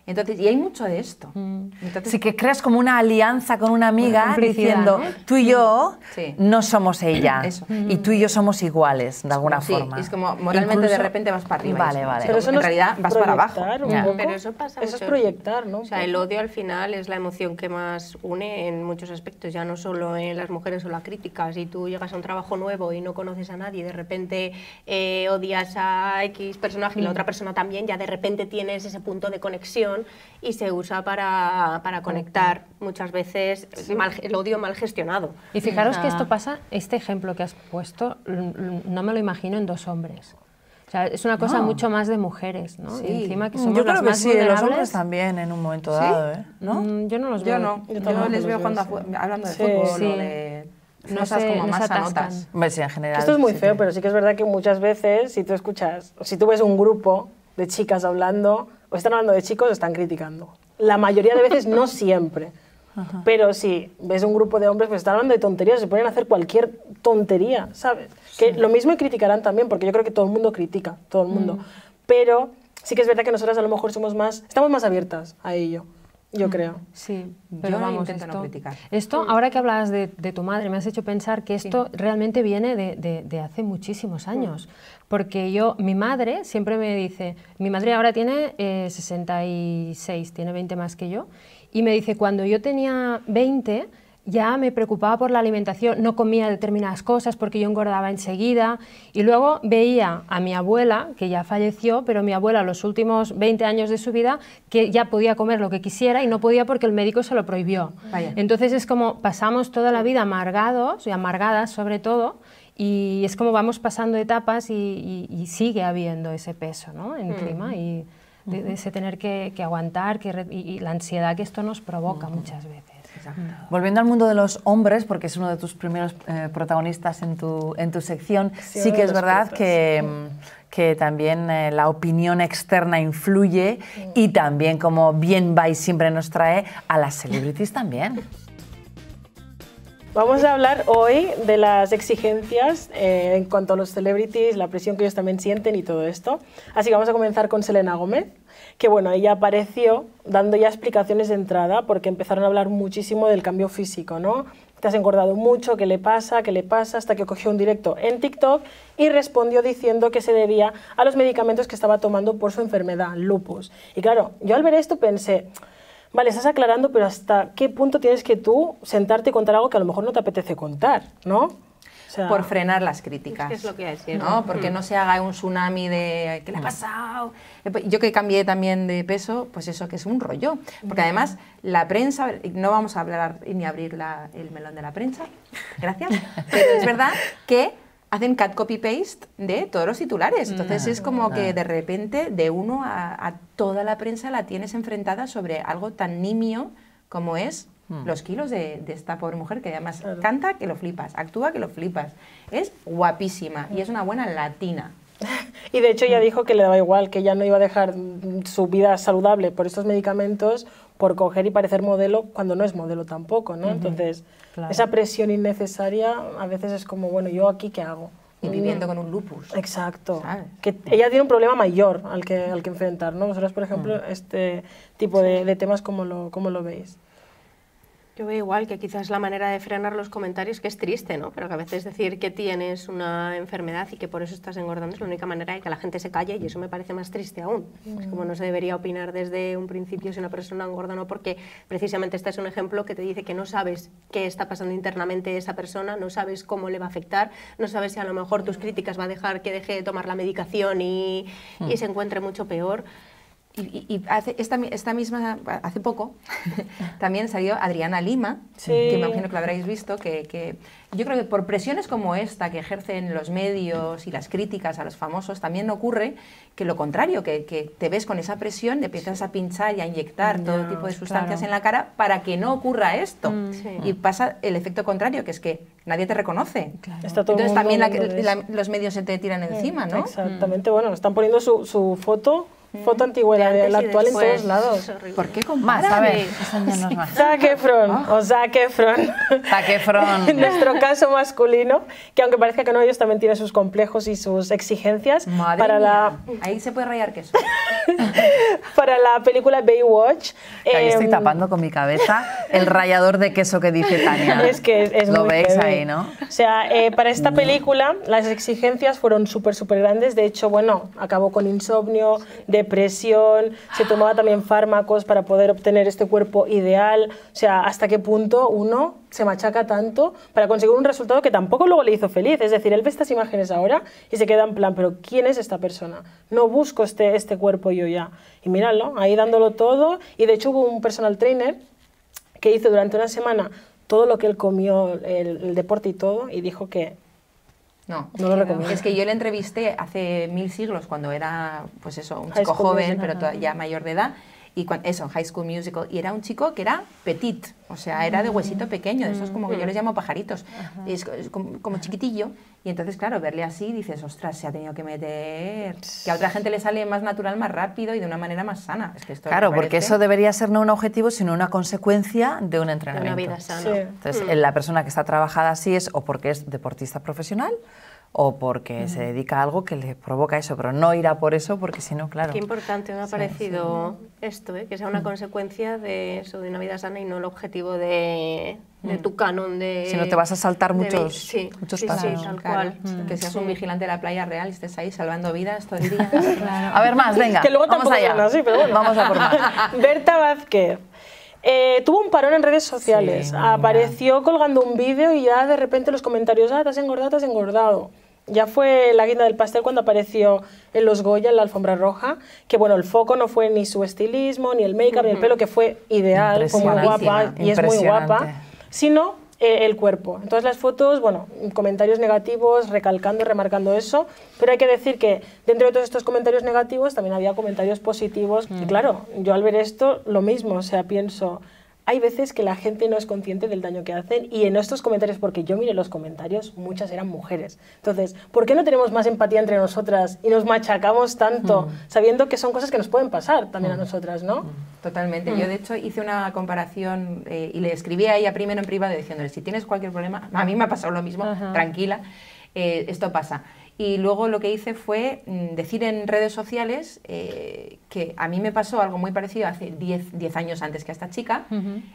Speaker 2: Entonces, y hay mucho de esto. Entonces,
Speaker 1: Sí, que creas como una alianza con una amiga
Speaker 3: complicidad,
Speaker 1: diciendo,
Speaker 3: ¿no?
Speaker 1: tú y yo
Speaker 2: Sí.
Speaker 1: no somos ella
Speaker 2: Eso.
Speaker 1: y tú y yo somos iguales, de alguna
Speaker 2: sí,
Speaker 1: forma.
Speaker 2: es como moralmente de repente vas para arriba.
Speaker 1: Vale,
Speaker 2: y
Speaker 1: vale.
Speaker 5: Pero eso
Speaker 2: en
Speaker 5: no es
Speaker 2: realidad vas para abajo.
Speaker 5: proyectar un
Speaker 1: Ya.
Speaker 5: poco.
Speaker 6: Pero eso pasa
Speaker 5: Eso es
Speaker 6: mucho.
Speaker 5: proyectar, ¿no?
Speaker 6: O sea, el odio al final es la emoción que más une en muchos aspectos, ya no solo en las mujeres o la crítica. Si tú llegas a un trabajo nuevo y no conoces a nadie, de repente odias a X personaje y la otra persona también, ya de repente tienes ese punto de conexión y se usa para conectar. Muchas veces el odio mal gestionado.
Speaker 3: Y fijaros
Speaker 6: O
Speaker 3: que
Speaker 6: sea,
Speaker 3: esto pasa, este ejemplo que has puesto, no me lo imagino en dos hombres. O sea, es una cosa
Speaker 1: No.
Speaker 3: mucho más de mujeres, ¿no?
Speaker 2: Sí.
Speaker 3: Y encima que somos
Speaker 1: Yo
Speaker 3: las
Speaker 1: creo que
Speaker 3: más
Speaker 1: sí, los
Speaker 3: vulnerables.
Speaker 1: hombres también en un momento dado, ¿eh? ¿No?
Speaker 3: Yo no los
Speaker 2: Yo
Speaker 3: veo.
Speaker 2: no,
Speaker 5: Yo
Speaker 2: yo,
Speaker 5: tampoco
Speaker 2: les
Speaker 5: los
Speaker 2: veo
Speaker 5: veo,
Speaker 2: cuando
Speaker 5: sí.
Speaker 2: hablando de
Speaker 5: Sí.
Speaker 2: fútbol
Speaker 3: Sí.
Speaker 2: o de
Speaker 3: No
Speaker 2: cosas
Speaker 3: se-
Speaker 2: como
Speaker 3: no se
Speaker 2: más
Speaker 3: atascan.
Speaker 2: anotas.
Speaker 1: Hombre, sí, en general.
Speaker 5: Esto es muy
Speaker 1: sí
Speaker 5: feo,
Speaker 1: que-
Speaker 5: pero sí que es verdad que muchas veces, si tú escuchas, si tú ves un grupo de chicas hablando, o están hablando de chicos o están criticando. La mayoría de veces, no siempre. Pero si ves un grupo de hombres, pues están hablando de tonterías, se pueden hacer cualquier tontería, ¿sabes? Que lo mismo y criticarán también, porque yo creo que todo el mundo critica, todo el mundo. Pero sí que es verdad que nosotras a lo mejor estamos más abiertas a ello, yo creo.
Speaker 3: Sí, pero
Speaker 2: Yo
Speaker 3: vamos,
Speaker 2: intento no
Speaker 3: esto,
Speaker 2: criticar.
Speaker 3: Esto, ahora que hablabas de tu madre, me has hecho pensar que esto realmente viene de hace muchísimos años. Porque mi madre siempre me dice, mi madre ahora tiene 66, tiene 20 más que yo, y me dice, cuando yo tenía 20, ya me preocupaba por la alimentación, no comía determinadas cosas porque yo engordaba enseguida, y luego veía a mi abuela, que ya falleció, pero mi abuela los últimos 20 años de su vida, que ya podía comer lo que quisiera y no podía porque el médico se lo prohibió.
Speaker 2: Vaya.
Speaker 3: Entonces es como pasamos toda la vida amargados y amargadas sobre todo, y es como vamos pasando etapas y sigue habiendo ese peso, ¿no? Encima y de ese tener que aguantar y la ansiedad que esto nos provoca muchas veces.
Speaker 1: Volviendo al mundo de los hombres, porque es uno de tus primeros protagonistas en tu sección, sí
Speaker 5: uno
Speaker 1: que
Speaker 5: de
Speaker 1: es
Speaker 5: los
Speaker 1: verdad
Speaker 5: protas.
Speaker 1: que también la opinión externa influye y también, como bien Vice siempre nos trae, a las celebrities también.
Speaker 5: Vamos a hablar hoy de las exigencias en cuanto a los celebrities, la presión que ellos también sienten y todo esto. Así que vamos a comenzar con Selena Gómez, que bueno, ella apareció dando ya explicaciones de entrada porque empezaron a hablar muchísimo del cambio físico, ¿no? Te has engordado mucho, ¿qué le pasa? ¿Qué le pasa? Hasta que cogió un directo en TikTok y respondió diciendo que se debía a los medicamentos que estaba tomando por su enfermedad, lupus. Y claro, yo al ver esto pensé, vale, estás aclarando, pero ¿hasta qué punto tienes que tú sentarte y contar algo que a lo mejor no te apetece contar, ¿no? O sea,
Speaker 2: Por frenar las críticas.
Speaker 6: Es que es lo que hay siempre.
Speaker 2: ¿No? Porque no se haga un tsunami de ¿qué le ha pasado? Yo que cambié también de peso, pues eso que es un rollo. Porque además la prensa, no vamos a hablar ni abrir el melón de la prensa, gracias, pero es verdad que hacen cut copy-paste de todos los titulares. Entonces es como que de repente de uno a toda la prensa la tienes enfrentada sobre algo tan nimio como es los kilos de esta pobre mujer, que además canta que lo flipas, actúa que lo flipas. Es guapísima y es una buena latina.
Speaker 5: y de hecho ella dijo que le daba igual, que ella no iba a dejar su vida saludable por estos medicamentos por coger y parecer modelo cuando no es modelo tampoco, ¿no? Entonces,
Speaker 3: Claro.
Speaker 5: esa presión innecesaria a veces es como, bueno, ¿yo aquí qué hago?
Speaker 2: Y viviendo con un lupus.
Speaker 5: Exacto.
Speaker 2: ¿Sabes?
Speaker 5: Que ella tiene un problema mayor al que enfrentar, ¿no? Vosotros, por ejemplo, este tipo de temas, ¿cómo lo veis?
Speaker 6: Yo veo igual que quizás la manera de frenar los comentarios, que es triste, ¿no? Pero que a veces decir que tienes una enfermedad y que por eso estás engordando es la única manera de que la gente se calle, y eso me parece más triste aún. Es como no se debería opinar desde un principio si una persona engorda o no, porque precisamente este es un ejemplo que te dice que no sabes qué está pasando internamente esa persona, no sabes cómo le va a afectar, no sabes si a lo mejor tus críticas va a dejar que deje de tomar la medicación y se encuentre mucho peor.
Speaker 2: Y hace poco también salió Adriana Lima,
Speaker 5: Sí.
Speaker 2: que me imagino que lo habréis visto, que yo creo que por presiones como esta que ejercen los medios y las críticas a los famosos, también ocurre que lo contrario, que te ves con esa presión, te empiezas a pinchar y a inyectar todo tipo de sustancias
Speaker 3: claro.
Speaker 2: en la cara para que no ocurra esto.
Speaker 6: Sí.
Speaker 2: Y pasa el efecto contrario, que es que nadie te reconoce.
Speaker 5: Está todo el
Speaker 2: Entonces
Speaker 5: mundo
Speaker 2: también
Speaker 5: hablando de eso.
Speaker 2: los medios se te tiran encima, ¿no?
Speaker 5: Exactamente, bueno, están poniendo su foto Foto antigua,
Speaker 6: De antes
Speaker 5: la
Speaker 6: y
Speaker 5: actual en
Speaker 6: después.
Speaker 5: todos lados.
Speaker 6: Es horrible.
Speaker 2: ¿Por qué
Speaker 1: Más,
Speaker 2: comparas?
Speaker 1: a ver, enséñanos más.
Speaker 5: Zac Efron, o Zac Efron.
Speaker 1: Zac Efron.
Speaker 5: En nuestro caso masculino, que aunque parezca que no, ellos también tienen sus complejos y sus exigencias
Speaker 2: Madre
Speaker 5: para
Speaker 2: mía. Ahí se puede rayar queso.
Speaker 5: para la película Baywatch.
Speaker 1: Que ahí estoy tapando con mi cabeza el rallador de queso que dice Tania.
Speaker 5: Es que es
Speaker 1: Lo
Speaker 5: muy
Speaker 1: veis
Speaker 5: heavy.
Speaker 1: ahí, ¿no?
Speaker 5: O sea, para esta película las exigencias fueron súper grandes. De hecho, bueno, acabó con insomnio, depresión, se tomaba también fármacos para poder obtener este cuerpo ideal. O sea, hasta qué punto uno se machaca tanto para conseguir un resultado que tampoco luego le hizo feliz. Es decir, él ve estas imágenes ahora y se queda en plan, pero ¿quién es esta persona? No busco este cuerpo yo ya. Y míralo, ahí dándolo todo. Y de hecho hubo un personal trainer que hizo durante una semana todo lo que él comió, el deporte y todo, y dijo que
Speaker 2: No,
Speaker 5: no lo recomiendo.
Speaker 2: es que yo le entrevisté hace 1000 siglos cuando era, pues eso, un
Speaker 5: High
Speaker 2: chico
Speaker 5: School
Speaker 2: joven,
Speaker 5: Musical.
Speaker 2: pero ya mayor de edad, y eso, High School Musical, y era un chico que era petit, o sea, era de huesito pequeño, de esos como que yo les llamo pajaritos, es como chiquitillo, y entonces, claro, verle así, dices, ostras, se ha tenido que meter, que a otra gente le sale más natural, más rápido y de una manera más sana. Es que esto
Speaker 1: Claro,
Speaker 2: me
Speaker 1: porque
Speaker 2: parece-
Speaker 1: eso debería ser no un objetivo, sino una consecuencia de un
Speaker 6: De
Speaker 1: entrenamiento.
Speaker 6: una vida sana.
Speaker 5: Sí.
Speaker 1: Entonces, la persona que está trabajada así es o porque es deportista profesional o porque se dedica a algo que le provoca eso, pero no irá por eso porque si no, claro.
Speaker 6: Qué importante me ha parecido esto, que sea una consecuencia de eso, de una vida sana y no el objetivo de tu canon de...
Speaker 1: Si no te vas a saltar
Speaker 6: de
Speaker 1: muchos,
Speaker 6: sí,
Speaker 1: muchos
Speaker 6: sí,
Speaker 1: pasos.
Speaker 6: sí, tal
Speaker 2: Claro,
Speaker 6: cual.
Speaker 2: que seas un vigilante de la playa real y estés ahí salvando vidas todo el día.
Speaker 1: A ver, más, venga.
Speaker 5: Que luego
Speaker 1: vamos
Speaker 5: tampoco
Speaker 1: allá.
Speaker 5: son así, pero bueno.
Speaker 1: Vamos a por más.
Speaker 5: Berta Vázquez. Tuvo un parón en redes sociales.
Speaker 1: Sí, mira.
Speaker 5: Apareció colgando un vídeo y ya de repente los comentarios, te has engordado, te has engordado. Ya fue la guinda del pastel cuando apareció en los Goya, en la alfombra roja, que bueno, el foco no fue ni su estilismo, ni el make-up, ni el pelo, que fue ideal, fue muy guapa y es muy guapa,
Speaker 1: Impresionante.
Speaker 5: sino el cuerpo. Entonces las fotos, bueno, comentarios negativos, recalcando, remarcando eso, pero hay que decir que dentro de todos estos comentarios negativos también había comentarios positivos. Y claro, yo al ver esto, lo mismo, o sea, pienso, hay veces que la gente no es consciente del daño que hacen y en estos comentarios, porque yo miré los comentarios, muchas eran mujeres. Entonces, ¿por qué no tenemos más empatía entre nosotras y nos machacamos tanto sabiendo que son cosas que nos pueden pasar también a nosotras, ¿no?
Speaker 2: Totalmente. Yo, de hecho, hice una comparación y le escribí a ella primero en privado diciéndole, si tienes cualquier problema, a mí me ha pasado lo mismo, tranquila, esto pasa. Y luego lo que hice fue decir en redes sociales que a mí me pasó algo muy parecido hace 10 años antes que a esta chica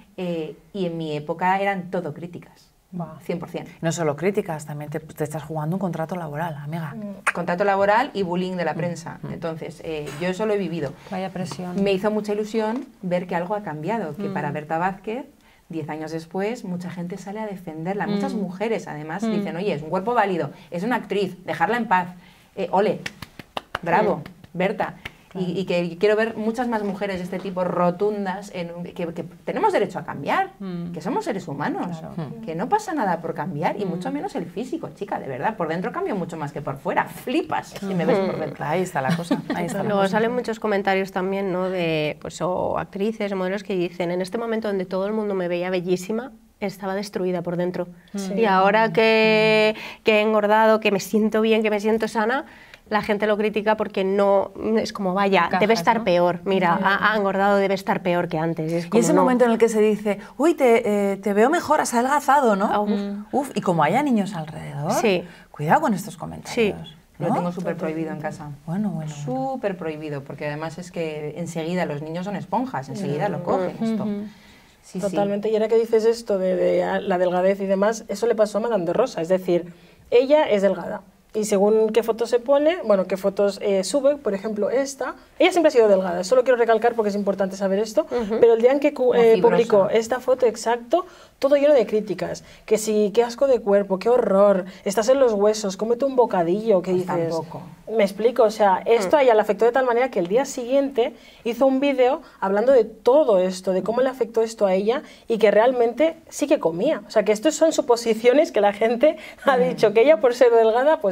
Speaker 2: y en mi época eran todo críticas, 100%.
Speaker 1: No solo críticas, también te estás jugando un contrato laboral, amiga.
Speaker 2: Contrato laboral y bullying de la prensa. Entonces, yo eso lo he vivido.
Speaker 3: Vaya presión.
Speaker 2: Me hizo mucha ilusión ver que algo ha cambiado, que para Berta Vázquez, 10 años después, mucha gente sale a defenderla. Muchas mujeres, además, dicen, oye, es un cuerpo válido, es una actriz, dejarla en paz. Ole, bravo, Berta. Y que quiero ver muchas más mujeres de este tipo rotundas, que tenemos derecho a cambiar, que somos seres humanos, que no pasa nada por cambiar, y mucho menos el físico, chica, de verdad. Por dentro cambio mucho más que por fuera. Flipas si me ves por dentro.
Speaker 1: Ahí está la cosa. Ahí está la
Speaker 6: Luego
Speaker 1: cosa.
Speaker 6: salen muchos comentarios también, ¿no? De pues, o actrices o modelos que dicen, en este momento donde todo el mundo me veía bellísima, estaba destruida por dentro. Y ahora que he engordado, que me siento bien, que me siento sana, la gente lo critica porque no, es como, vaya,
Speaker 3: Encajas,
Speaker 6: debe estar
Speaker 3: ¿no?
Speaker 6: peor. Mira, ha engordado, debe estar peor que antes. Es
Speaker 1: Y
Speaker 6: como,
Speaker 1: ese
Speaker 6: no.
Speaker 1: momento en el que se dice, uy, te veo mejor, has adelgazado, ¿no?
Speaker 6: Ah,
Speaker 1: Uf, y como haya niños alrededor,
Speaker 6: Sí.
Speaker 1: cuidado con estos comentarios. ¿no?
Speaker 2: Lo tengo súper prohibido en casa.
Speaker 1: Bueno.
Speaker 2: Súper prohibido, porque además es que enseguida los niños son esponjas, enseguida lo cogen esto. Sí,
Speaker 5: Totalmente. Y ahora que dices esto de la delgadez y demás, eso le pasó a Madame de Rosa. Es decir, ella es delgada. Y según qué fotos se pone, bueno, qué fotos sube, por ejemplo esta, ella siempre ha sido delgada, solo quiero recalcar porque es importante saber esto, pero el día en que
Speaker 2: fibrosa.
Speaker 5: publicó esta foto, exacto, todo lleno de críticas, que sí, qué asco de cuerpo, qué horror, estás en los huesos, cómete un bocadillo, que
Speaker 2: Pues
Speaker 5: dices...
Speaker 2: tampoco.
Speaker 5: Me explico, o sea, esto a ella le afectó de tal manera que el día siguiente hizo un vídeo hablando de todo esto, de cómo le afectó esto a ella y que realmente sí que comía. O sea, que estos son suposiciones que la gente ha dicho, que ella por ser delgada, pues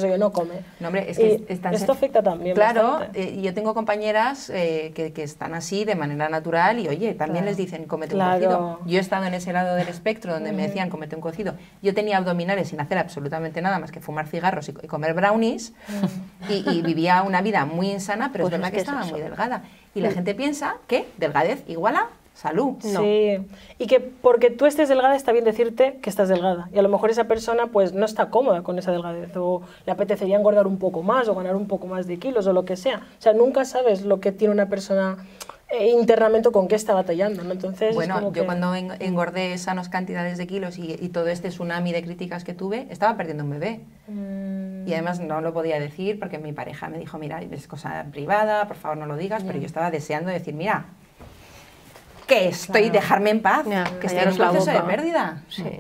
Speaker 5: sé qué, no come.
Speaker 2: No, hombre, es que
Speaker 5: esto afecta también.
Speaker 2: Claro,
Speaker 5: bastante.
Speaker 2: yo tengo compañeras que están así de manera natural y, oye, también les dicen, cómete un cocido. Yo he estado en ese lado del espectro donde me decían, cómete un cocido. Yo tenía abdominales sin hacer absolutamente nada más que fumar cigarros y comer brownies y vivía una vida muy insana, pero
Speaker 6: Pues
Speaker 2: es verdad
Speaker 6: es
Speaker 2: que
Speaker 6: que
Speaker 2: estaba
Speaker 6: es
Speaker 2: muy delgada. Y la gente piensa que delgadez igual a salud.
Speaker 6: No.
Speaker 5: Sí, y que porque tú estés delgada está bien decirte que estás delgada. Y a lo mejor esa persona pues no está cómoda con esa delgadez o le apetecería engordar un poco más o ganar un poco más de kilos o lo que sea. O sea, nunca sabes lo que tiene una persona internamente con qué está batallando, ¿no? Entonces,
Speaker 2: bueno,
Speaker 5: es como
Speaker 2: yo
Speaker 5: que...
Speaker 2: cuando engordé esas cantidades de kilos y todo este tsunami de críticas que tuve, estaba perdiendo un bebé. Y además no lo podía decir porque mi pareja me dijo, mira, es cosa privada, por favor no lo digas, pero yo estaba deseando decir, mira, que estoy, dejarme en paz, que estoy en un
Speaker 6: callaros la
Speaker 2: proceso de
Speaker 6: boca.
Speaker 2: pérdida.
Speaker 6: Sí.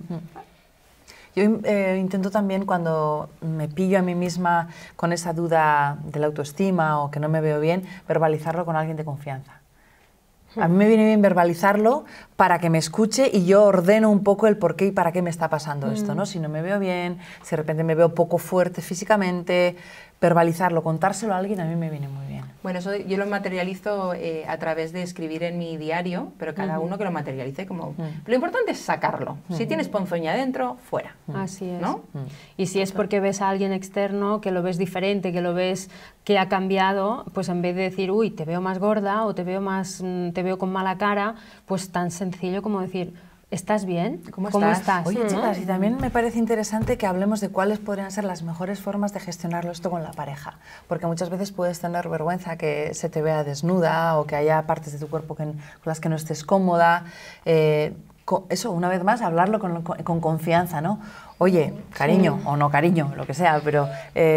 Speaker 1: Yo intento también cuando me pillo a mí misma con esa duda de la autoestima o que no me veo bien, verbalizarlo con alguien de confianza. A mí me viene bien verbalizarlo para que me escuche y yo ordeno un poco el por qué y para qué me está pasando esto, ¿no? Si no me veo bien, si de repente me veo poco fuerte físicamente, verbalizarlo, contárselo a alguien a mí me viene muy bien.
Speaker 2: Bueno, eso yo lo materializo a través de escribir en mi diario, pero cada uno que lo materialice como... Lo importante es sacarlo. Si tienes ponzoña dentro, fuera.
Speaker 3: Así es.
Speaker 2: ¿No?
Speaker 3: Y si es porque ves a alguien externo, que lo ves diferente, que lo ves que ha cambiado, pues en vez de decir, uy, te veo más gorda o te veo con mala cara, pues tan sencillo como decir, ¿estás bien?
Speaker 2: ¿Cómo
Speaker 3: estás?
Speaker 2: estás?
Speaker 1: Oye, chicas, y también me parece interesante que hablemos de cuáles podrían ser las mejores formas de gestionarlo esto con la pareja, porque muchas veces puedes tener vergüenza que se te vea desnuda o que haya partes de tu cuerpo con las que no estés cómoda. Eso, una vez más, hablarlo con confianza, ¿no? Oye, cariño, o no cariño, lo que sea, pero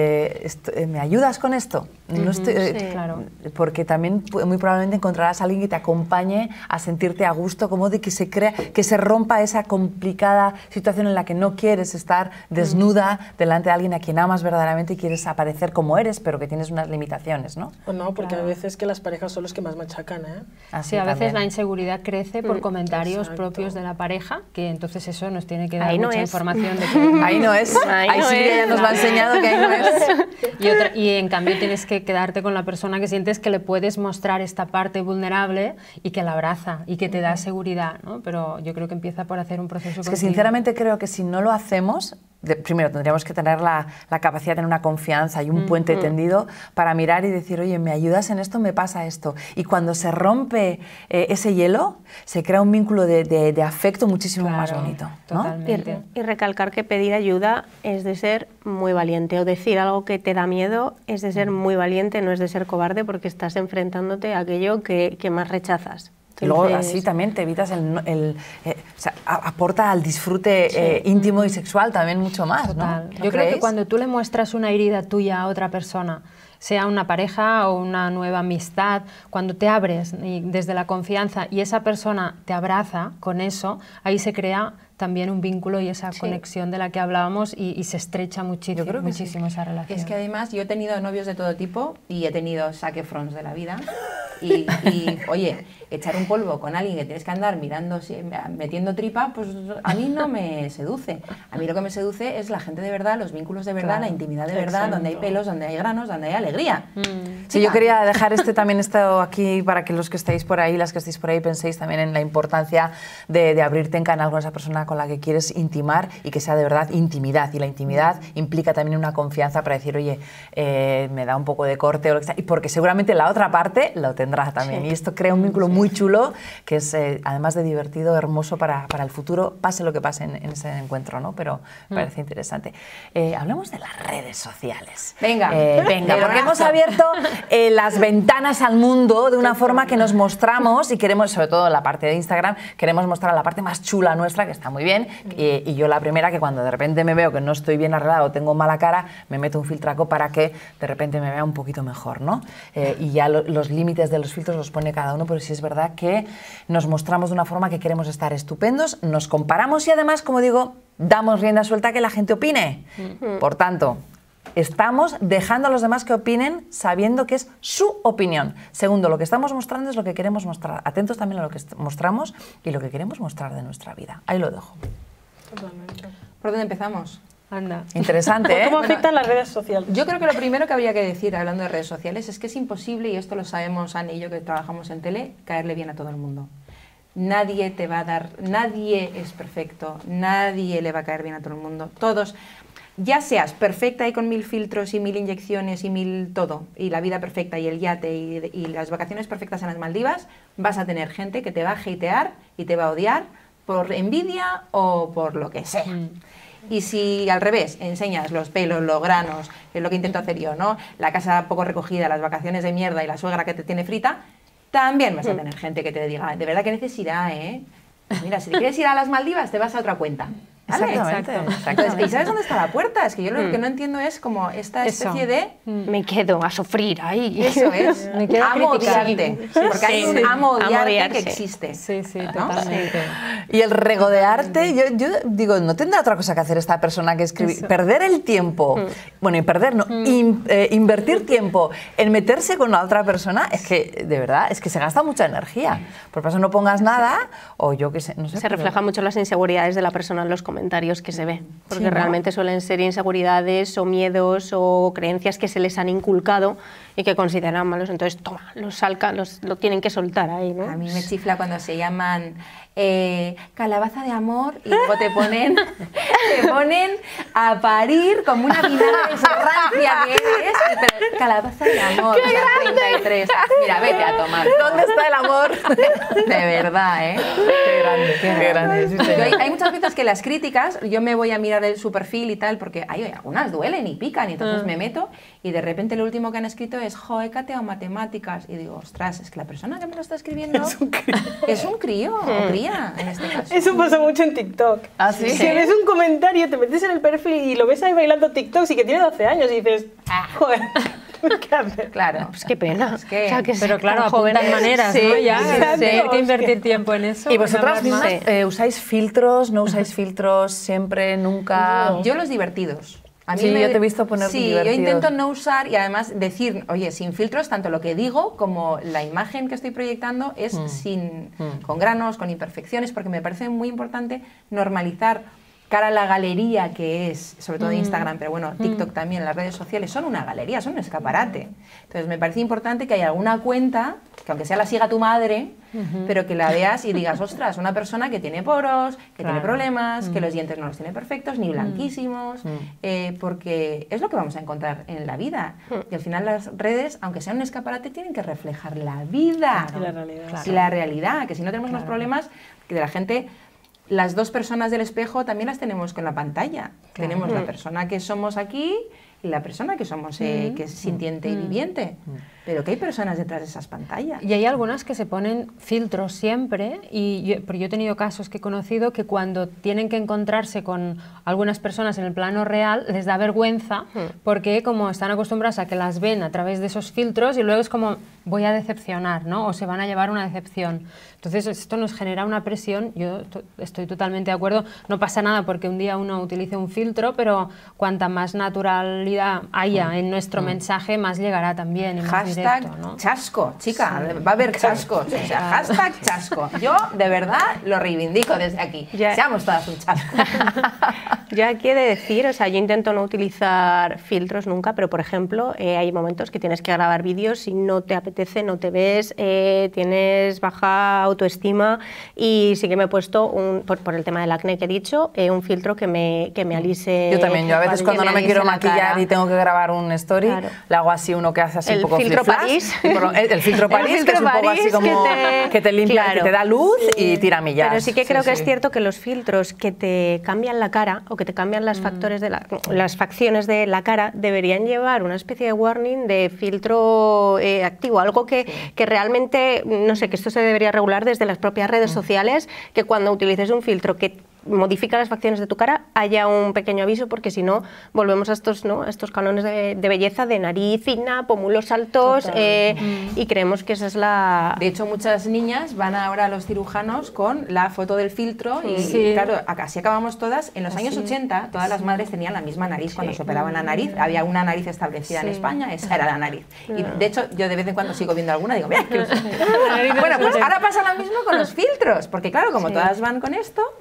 Speaker 1: ¿me ayudas con esto? No estoy,
Speaker 3: claro.
Speaker 1: Porque también muy probablemente encontrarás a alguien que te acompañe a sentirte a gusto, como de que se rompa esa complicada situación en la que no quieres estar desnuda delante de alguien a quien amas verdaderamente y quieres aparecer como eres, pero que tienes unas limitaciones, ¿no?
Speaker 5: O no, porque
Speaker 3: Claro.
Speaker 5: a veces que las parejas son los que más machacan, ¿eh?
Speaker 1: Así
Speaker 3: Sí, a veces
Speaker 1: también.
Speaker 3: la inseguridad crece por comentarios
Speaker 5: exacto.
Speaker 3: propios de la pareja, que entonces eso nos tiene que dar
Speaker 6: Ahí no
Speaker 3: mucha
Speaker 6: es.
Speaker 3: información de que...
Speaker 1: Ahí no es.
Speaker 6: Ahí
Speaker 1: Ahí
Speaker 6: no
Speaker 1: sí que
Speaker 6: es,
Speaker 1: ya nos lo ha enseñado que ahí no es.
Speaker 3: Y en cambio tienes que quedarte con la persona que sientes que le puedes mostrar esta parte vulnerable y que la abraza y que te da seguridad, ¿no? Pero yo creo que empieza por hacer un proceso
Speaker 1: Es que
Speaker 3: contigo.
Speaker 1: sinceramente creo que si no lo hacemos, primero tendríamos que tener la capacidad de tener una confianza y un puente tendido para mirar y decir, oye, ¿me ayudas en esto? Me pasa esto. Y cuando se rompe ese hielo, se crea un vínculo de afecto muchísimo más
Speaker 3: Claro,
Speaker 1: bonito, ¿no?
Speaker 3: totalmente.
Speaker 6: Y recalcar que pedir ayuda es de ser muy valiente, o decir algo que te da miedo es de ser muy valiente, no es de ser cobarde, porque estás enfrentándote a aquello que más rechazas.
Speaker 1: Y luego
Speaker 6: Entonces,
Speaker 1: así también te evitas o sea, aporta al disfrute íntimo y sexual también mucho más,
Speaker 3: Total.
Speaker 1: ¿no? ¿No
Speaker 3: Yo creo
Speaker 1: creéis?
Speaker 3: que cuando tú le muestras una herida tuya a otra persona, sea una pareja o una nueva amistad, cuando te abres desde la confianza y esa persona te abraza con eso, ahí se crea también un vínculo y esa conexión de la que hablábamos y se estrecha muchísimo,
Speaker 1: creo que sí.
Speaker 3: esa relación.
Speaker 2: Es que además yo he tenido novios de todo tipo y he tenido saquefrons de la vida. Y, oye, echar un polvo con alguien que tienes que andar mirando, metiendo tripa, pues a mí no me seduce. A mí lo que me seduce es la gente de verdad, los vínculos de verdad, la intimidad de verdad, donde hay pelos, donde hay granos, donde hay alegría.
Speaker 1: Sí, yo quería dejar también esto aquí para que los que estáis por ahí, las que estáis por ahí, penséis también en la importancia de abrirte en canal con esa persona con la que quieres intimar y que sea de verdad intimidad. Y la intimidad implica también una confianza para decir, oye, me da un poco de corte o lo que sea. Y porque seguramente la otra parte lo tendrá también. Y esto crea un vínculo muy chulo que es, además de divertido, hermoso para el futuro, pase lo que pase en ese encuentro, ¿no? Pero me parece interesante. Hablemos de las redes sociales.
Speaker 2: Venga.
Speaker 1: Venga, porque hemos abierto las ventanas al mundo de una forma que nos mostramos y queremos, sobre todo en la parte de Instagram, queremos mostrar la parte más chula nuestra, que está muy bien. Y yo la primera, que cuando de repente me veo que no estoy bien arreglada o tengo mala cara, me meto un filtraco para que de repente me vea un poquito mejor, ¿no? Y ya los límites de los filtros los pone cada uno, pero sí es verdad que nos mostramos de una forma que queremos estar estupendos, nos comparamos y además, como digo, damos rienda suelta a que la gente opine. Por tanto, estamos dejando a los demás que opinen sabiendo que es su opinión. Segundo, lo que estamos mostrando es lo que queremos mostrar. Atentos también a lo que mostramos y lo que queremos mostrar de nuestra vida. Ahí lo dejo.
Speaker 5: Totalmente.
Speaker 2: ¿Por dónde empezamos?
Speaker 3: Anda.
Speaker 1: Interesante, ¿eh?
Speaker 5: ¿Cómo afectan las redes sociales?
Speaker 2: Yo creo que lo primero que habría que decir, hablando de redes sociales, es que es imposible, y esto lo sabemos Anne y yo que trabajamos en tele, caerle bien a todo el mundo. Nadie te va a dar, nadie es perfecto, nadie le va a caer bien a todo el mundo. Todos, ya seas perfecta y con 1000 filtros y 1000 inyecciones y 1000 todo, y la vida perfecta y el yate y las vacaciones perfectas en las Maldivas, vas a tener gente que te va a hatear y te va a odiar por envidia o por lo que sea. Y si al revés enseñas los pelos, los granos, que es lo que intento hacer yo, ¿no? La casa poco recogida, las vacaciones de mierda y la suegra que te tiene frita, también vas a tener gente que te diga, de verdad que necesidad, ¿eh? Pues mira, si te quieres ir a las Maldivas, te vas a otra cuenta. ¿Vale?
Speaker 1: Exactamente.
Speaker 2: Entonces, ¿y sabes dónde está la puerta? Es que yo lo que no entiendo es como esta especie de...
Speaker 4: Me quedo a sufrir ahí.
Speaker 2: Eso es,
Speaker 3: Me quedo
Speaker 2: amo
Speaker 3: crítica.
Speaker 2: odiarte, porque hay un amo odiarte que existe.
Speaker 3: Sí, sí,
Speaker 2: ¿no?
Speaker 3: totalmente.
Speaker 1: Y el regodearte, yo digo, ¿no tendrá otra cosa que hacer esta persona que escribir? Perder el tiempo, bueno, y perder, no, invertir tiempo en meterse con la otra persona, es que, de verdad, es que se gasta mucha energía. Por eso no pongas nada, o yo qué sé, no sé.
Speaker 4: Se reflejan mucho las inseguridades de la persona en los comentarios que se ve, porque
Speaker 1: Sí, ¿no?
Speaker 4: realmente suelen ser inseguridades o miedos o creencias que se les han inculcado y que consideran malos, entonces toma, lo tienen que soltar ahí, ¿no?
Speaker 2: A mí me chifla cuando se llaman calabaza de amor y luego te ponen a parir como una vinagre rancia que eres, pero calabaza de amor, o sea, 33. Mira, vete a tomar.
Speaker 1: ¿Dónde está el amor?
Speaker 2: De verdad, ¿eh?
Speaker 1: Qué grande. Sí, señor.
Speaker 2: Hay muchas veces que las críticas, yo me voy a mirar su perfil y tal, porque hay algunas duelen y pican, y entonces me meto y de repente lo último que han escrito es jo, he cateado matemáticas, y digo, ostras, es que la persona que me lo está escribiendo es un crío o cría en este caso.
Speaker 5: Eso pasa mucho en TikTok.
Speaker 1: ¿Ah, sí?
Speaker 5: Si ves un comentario, te metes en el perfil y lo ves ahí bailando TikTok y que tiene 12 años y dices, joder, ¿qué hacer?
Speaker 2: Claro.
Speaker 4: Pues qué pena.
Speaker 2: Es que-
Speaker 4: O sea, que
Speaker 3: Pero
Speaker 4: sean
Speaker 3: claro,
Speaker 4: tan
Speaker 3: apuntan
Speaker 4: jóvenes.
Speaker 3: maneras,
Speaker 4: Sí,
Speaker 3: ¿no? Ya,
Speaker 5: exacto.
Speaker 3: tener que invertir tiempo en eso.
Speaker 1: ¿Y
Speaker 3: en
Speaker 1: vosotras
Speaker 3: hablar más.
Speaker 1: mismas usáis filtros, no usáis filtros siempre, nunca?
Speaker 2: Yo los divertidos. A
Speaker 1: Sí, yo te he visto poner
Speaker 2: Sí,
Speaker 1: divertidos.
Speaker 2: yo intento no usar y además decir, oye, sin filtros, tanto lo que digo como la imagen que estoy proyectando es con granos, con imperfecciones, porque me parece muy importante normalizar cara a la galería que es, sobre todo Instagram, pero bueno, TikTok también, las redes sociales, son una galería, son un escaparate. Entonces me parece importante que haya alguna cuenta, que aunque sea la siga tu madre, pero que la veas y digas, ostras, una persona que tiene poros, que tiene problemas, que los dientes no los tiene perfectos, ni blanquísimos, porque es lo que vamos a encontrar en la vida. Y al final las redes, aunque sean un escaparate, tienen que reflejar la vida
Speaker 5: Y la realidad.
Speaker 2: y la realidad, que si no tenemos los problemas que de la gente... Las dos personas del espejo también las tenemos con la pantalla. Tenemos la persona que somos aquí y la persona que somos, que es sintiente y viviente. Pero que hay personas detrás de esas pantallas.
Speaker 3: Y hay algunas que se ponen filtros siempre, pero yo he tenido casos que he conocido que cuando tienen que encontrarse con algunas personas en el plano real les da vergüenza porque como están acostumbradas a que las ven a través de esos filtros y luego es como voy a decepcionar, ¿no? O se van a llevar una decepción. Entonces esto nos genera una presión, yo estoy totalmente de acuerdo, no pasa nada porque un día uno utilice un filtro, pero cuanta más naturalidad haya en nuestro mensaje, más llegará también y más
Speaker 2: Hashtag
Speaker 3: directo, ¿no?
Speaker 2: chasco, chica, va a haber chascos. O sea, hashtag chasco. Yo, de verdad, lo reivindico desde aquí.
Speaker 4: Ya.
Speaker 2: Seamos todas un chasco.
Speaker 4: Yo aquí he de decir, o sea, yo intento no utilizar filtros nunca, pero por ejemplo, hay momentos que tienes que grabar vídeos y no te apetece, no te ves, tienes baja autoestima y sí que me he puesto, por el tema del acné que he dicho, un filtro que me alise.
Speaker 1: Yo también, yo a veces
Speaker 4: que
Speaker 1: cuando no me
Speaker 4: alise
Speaker 1: quiero
Speaker 4: la
Speaker 1: maquillar
Speaker 4: cara.
Speaker 1: y tengo que grabar un story,
Speaker 4: Claro.
Speaker 1: le hago así uno que hace así
Speaker 4: El
Speaker 1: un poco
Speaker 4: filtro
Speaker 1: flip-flash,
Speaker 4: París.
Speaker 1: El filtro París,
Speaker 4: El
Speaker 1: que es
Speaker 4: filtro
Speaker 1: un poco así
Speaker 4: París
Speaker 1: como que te limpia,
Speaker 4: claro.
Speaker 1: que te da luz y tira millas.
Speaker 4: Pero sí que creo que es cierto que los filtros que te cambian la cara o que te cambian las las facciones de la cara deberían llevar una especie de warning de filtro activo, algo que realmente, no sé, que esto se debería regular desde las propias redes sociales, que cuando utilices un filtro que modifica las facciones de tu cara haya un pequeño aviso, porque si no volvemos a estos, ¿no? estos canones de belleza de nariz fina, pómulos altos y creemos que esa es la...
Speaker 2: De hecho, muchas niñas van ahora a los cirujanos con la foto del filtro y
Speaker 3: Sí.
Speaker 2: claro, así acabamos todas. En los años 80 todas las madres tenían la misma nariz cuando se operaban la nariz. Había una nariz establecida en España, esa era la nariz. Y de hecho, yo de vez en cuando sigo viendo alguna y digo, mira, bueno, pues ahora pasa lo mismo con los filtros, porque claro, como todas van con esto,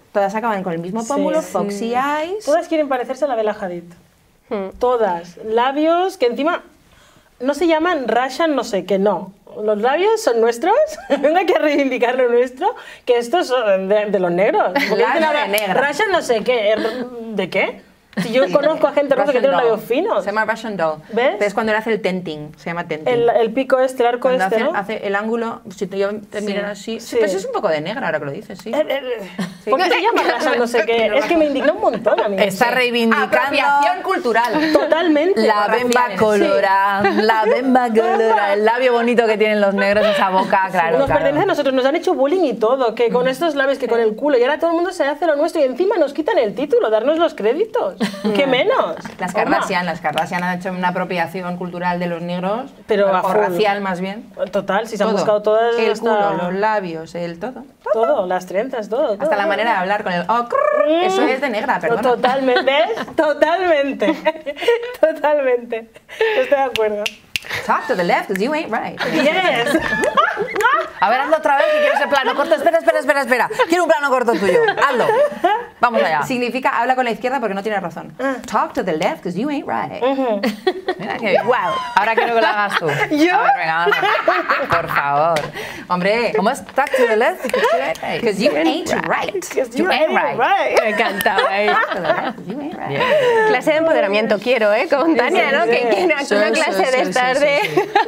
Speaker 2: todas acaban con el mismo pómulo, foxy eyes.
Speaker 5: Todas quieren parecerse a la Bella Hadid. Todas. Labios que encima no se llaman Russian no sé qué, no. Los labios son nuestros, venga que reivindicar lo nuestro, que estos son de los negros.
Speaker 2: Labio de negra.
Speaker 5: Russian no sé qué, ¿de qué? Si yo conozco a gente rosa que tiene labios finos.
Speaker 2: Se llama Russian doll.
Speaker 5: ¿Ves?
Speaker 2: Pero es cuando él hace el tenting, se llama tenting.
Speaker 5: El pico este, el arco
Speaker 2: Cuando
Speaker 5: este, ¿no?
Speaker 2: hace el ángulo, si yo te miran así,
Speaker 5: Sí.
Speaker 2: pero eso es un poco de negra ahora que lo dices, sí.
Speaker 5: ¿Por qué se llama Russian no sé qué? Es que me indigna un montón a mí.
Speaker 1: Está reivindicando
Speaker 2: Apropiación cultural.
Speaker 5: Totalmente.
Speaker 1: la bemba colora, la bemba colora, el labio bonito que tienen los negros, esa boca, claro.
Speaker 5: Nos
Speaker 1: claro.
Speaker 5: pertenece a nosotros, nos han hecho bullying y todo, que con estos labios, que con el culo, y ahora todo el mundo se hace lo nuestro y encima nos quitan el título, darnos los créditos. ¿Qué menos?
Speaker 2: Las
Speaker 5: Toma.
Speaker 2: Kardashian han hecho una apropiación cultural de los negros,
Speaker 5: Pero a
Speaker 2: o
Speaker 5: full.
Speaker 2: racial más bien.
Speaker 5: Total, si se han
Speaker 2: Todo.
Speaker 5: buscado todas
Speaker 2: el
Speaker 5: hasta...
Speaker 2: culo, los labios, el todo.
Speaker 5: Todo, las trenzas, todo.
Speaker 2: Hasta la manera de hablar con el eso es de negra, perdona.
Speaker 5: Totalmente, ¿ves? Totalmente. Totalmente. Estoy de acuerdo.
Speaker 2: Talk to the left, because you ain't right.
Speaker 5: Yes.
Speaker 1: A ver, hazlo otra vez, que quiero ese plano corto. Espera. Quiero un plano corto tuyo. Hazlo. Vamos allá.
Speaker 2: Significa habla con la izquierda porque no tienes razón. Talk to the left, because you ain't right.
Speaker 1: Mira qué bien. Wow. Ahora quiero que lo hagas tú.
Speaker 5: ¿Yo?
Speaker 1: A ver, venga, hazlo. Por favor.
Speaker 2: Hombre,
Speaker 1: ¿Cómo es? Talk to the left.
Speaker 2: because you ain't right.
Speaker 5: You ain't right.
Speaker 4: Me encantaba ahí.
Speaker 2: Talk to the left, 'cause you ain't right.
Speaker 1: Bien.
Speaker 4: Clase de empoderamiento quiero, con Tania, ¿no? Que una clase de estas de...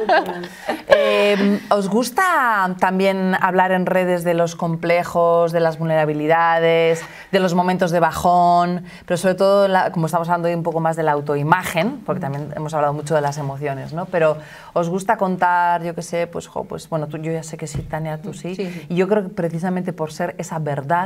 Speaker 1: ¿Os gusta también hablar en redes de los complejos, de las vulnerabilidades, de los momentos de bajón, pero sobre todo, como estamos hablando hoy un poco más de la autoimagen, porque también hemos hablado mucho de las emociones, ¿no? Pero ¿os gusta contar, yo qué sé, pues bueno, yo ya sé que sí, Tania, tú sí,
Speaker 2: Sí.
Speaker 1: y yo creo que precisamente por ser esa verdad,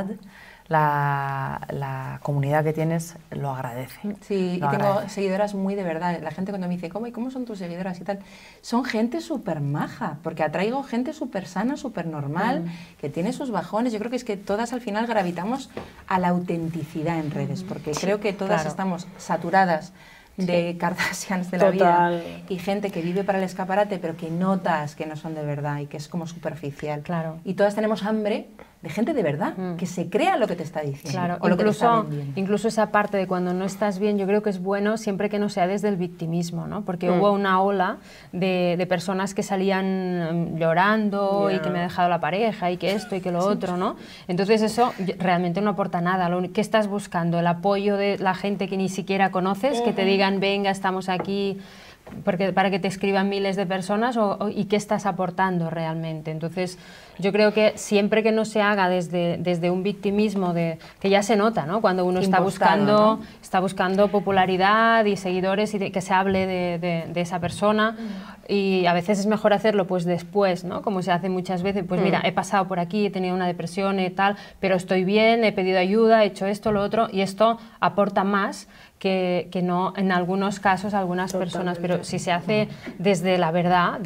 Speaker 1: la comunidad que tienes lo agradece.
Speaker 2: Sí,
Speaker 1: Lo
Speaker 2: y tengo
Speaker 1: agradece.
Speaker 2: seguidoras muy de verdad. La gente cuando me dice, ¿cómo son tus seguidoras y tal? Son gente súper maja, porque atraigo gente súper sana, súper normal, que tiene sus bajones. Yo creo que es que todas al final gravitamos a la autenticidad en redes, porque creo que todas estamos saturadas de Kardashians de la
Speaker 5: Total.
Speaker 2: vida y gente que vive para el escaparate, pero que notas que no son de verdad y que es como superficial.
Speaker 3: Claro.
Speaker 2: Y todas tenemos hambre de gente de verdad, que se crea lo que te está diciendo
Speaker 3: Claro,
Speaker 2: o lo que te está vendiendo.
Speaker 3: incluso esa parte de cuando no estás bien, yo creo que es bueno siempre que no sea desde el victimismo, ¿no? Porque hubo una ola de personas que salían llorando y que me ha dejado la pareja y que esto y que lo otro, ¿no? Entonces eso realmente no aporta nada. ¿Qué estás buscando? El apoyo de la gente que ni siquiera conoces, que te digan, venga, estamos aquí, para que te escriban miles de personas y qué estás aportando realmente. Entonces, yo creo que siempre que no se haga desde un victimismo que ya se nota, ¿no? Cuando uno está
Speaker 2: Impostado,
Speaker 3: buscando popularidad y seguidores y que se hable de esa persona, y a veces es mejor hacerlo pues después, ¿no? Como se hace muchas veces, pues mira, he pasado por aquí, he tenido una depresión y tal, pero estoy bien, he pedido ayuda, he hecho esto, lo otro, y esto aporta más que no en algunos casos a algunas personas, pero si se hace desde la verdad,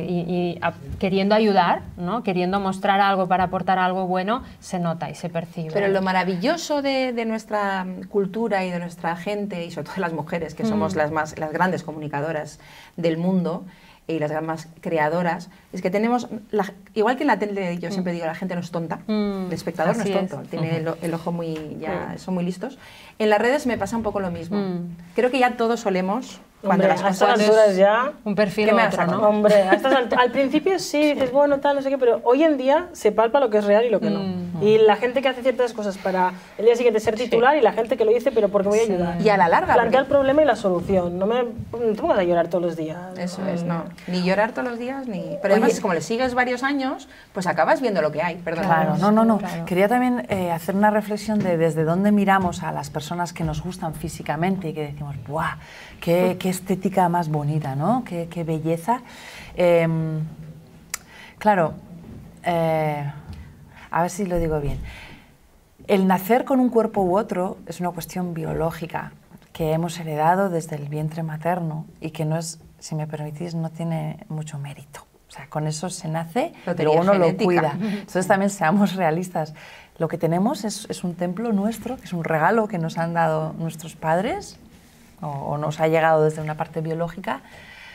Speaker 3: queriendo ayudar, ¿no? Queriendo mostrar algo para aportar algo bueno, se nota y se percibe.
Speaker 2: Pero lo maravilloso de nuestra cultura y de nuestra gente, y sobre todo de las mujeres, que somos las grandes comunicadoras del mundo y las más creadoras, es que tenemos, igual que en la tele yo siempre digo, la gente no es tonta, el espectador no
Speaker 3: Así
Speaker 2: es tonto, tiene el ojo son muy listos. En las redes me pasa un poco lo mismo. Creo que ya todos solemos, cuando
Speaker 5: Hombre,
Speaker 2: las
Speaker 5: a estas
Speaker 2: cosas...
Speaker 5: alturas ya...
Speaker 3: un perfil
Speaker 2: ¿Qué
Speaker 3: u
Speaker 2: me
Speaker 3: otro,
Speaker 2: has
Speaker 3: ¿no?
Speaker 5: Hombre, al principio sí, dices, bueno, tal, no sé qué, pero hoy en día se palpa lo que es real y lo que no. Y la gente que hace ciertas cosas para el día siguiente ser titular y la gente que lo dice, pero porque voy a ayudar.
Speaker 2: Y a la larga...
Speaker 5: Plantea el
Speaker 2: porque-
Speaker 5: problema y la solución. No te pongas a llorar todos los días.
Speaker 2: Eso es, no. Ni llorar todos los días, ni... Pero además, como le sigues varios años, pues acabas viendo lo que hay, perdón.
Speaker 1: Claro, no. Quería también hacer una reflexión de desde dónde miramos a las personas que nos gustan físicamente y que decimos, ¡buah! Qué estética más bonita, ¿no? Qué belleza. Claro, a ver si lo digo bien. El nacer con un cuerpo u otro es una cuestión biológica que hemos heredado desde el vientre materno y que no es, si me permitís, no tiene mucho mérito. O sea, con eso se nace, pero
Speaker 2: Lotería
Speaker 1: uno lo
Speaker 2: genética.
Speaker 1: cuida. Entonces también seamos realistas. Lo que tenemos es un templo nuestro, que es un regalo que nos han dado nuestros padres o nos ha llegado desde una parte biológica,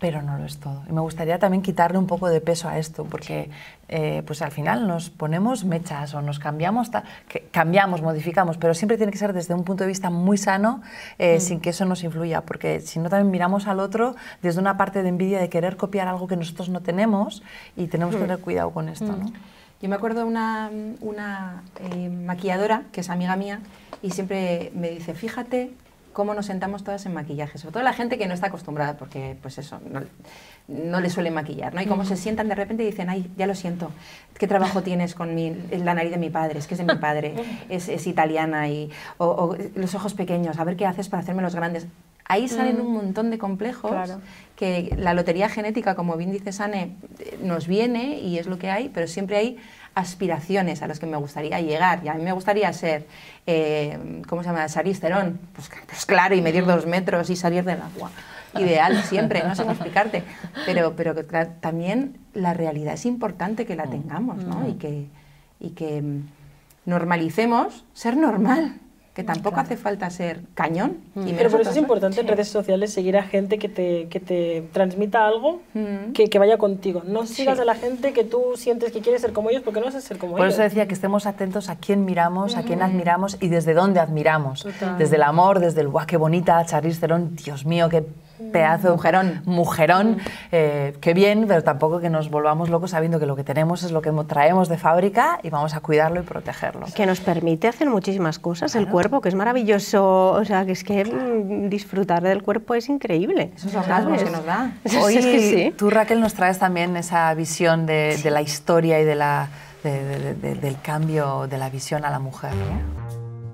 Speaker 1: pero no lo es todo. Y me gustaría también quitarle un poco de peso a esto, porque pues al final nos ponemos mechas o nos cambiamos, cambiamos, modificamos, pero siempre tiene que ser desde un punto de vista muy sano, sin que eso nos influya, porque si no también miramos al otro desde una parte de envidia de querer copiar algo que nosotros no tenemos y tenemos que tener cuidado con esto, ¿no?
Speaker 2: Yo me acuerdo de una maquilladora, que es amiga mía, y siempre me dice, fíjate cómo nos sentamos todas en maquillaje, sobre todo la gente que no está acostumbrada, porque pues eso, no le suelen maquillar, ¿no? Y cómo se sientan de repente y dicen, ay, ya lo siento, ¿qué trabajo tienes con la nariz de mi padre? Es que es de mi padre, es italiana, o los ojos pequeños, a ver qué haces para hacerme los grandes. Ahí salen un montón de complejos que la lotería genética, como bien dice Sane, nos viene y es lo que hay, pero siempre hay aspiraciones a las que me gustaría llegar. Y a mí me gustaría ser, ¿cómo se llama? Charlize Theron. Pues claro, y medir 2 metros y salir del agua. Ideal siempre, no sé cómo explicarte. Pero también la realidad es importante que la tengamos, ¿no? Y que normalicemos ser normal. Que tampoco hace falta ser cañón.
Speaker 5: Pero por eso es importante en redes sociales seguir a gente que te transmita algo que vaya contigo. No sigas a la gente que tú sientes que quieres ser como ellos, porque no vas a ser como ellos.
Speaker 1: Por eso decía que estemos atentos a quién miramos, a quién admiramos y desde dónde admiramos. Desde el amor, desde el ¡guau, qué bonita! Charlize Theron, Dios mío, qué pedazo mujerón, qué bien, pero tampoco que nos volvamos locos sabiendo que lo que tenemos es lo que traemos de fábrica y vamos a cuidarlo y protegerlo.
Speaker 4: Que nos permite hacer muchísimas cosas, el cuerpo, que es maravilloso, o sea, que es que disfrutar del cuerpo es increíble.
Speaker 2: Esos orgasmos que nos da.
Speaker 1: Hoy
Speaker 4: es que sí.
Speaker 1: Tú, Raquel, nos traes también esa visión de la historia y del cambio de la visión a la mujer, ¿no?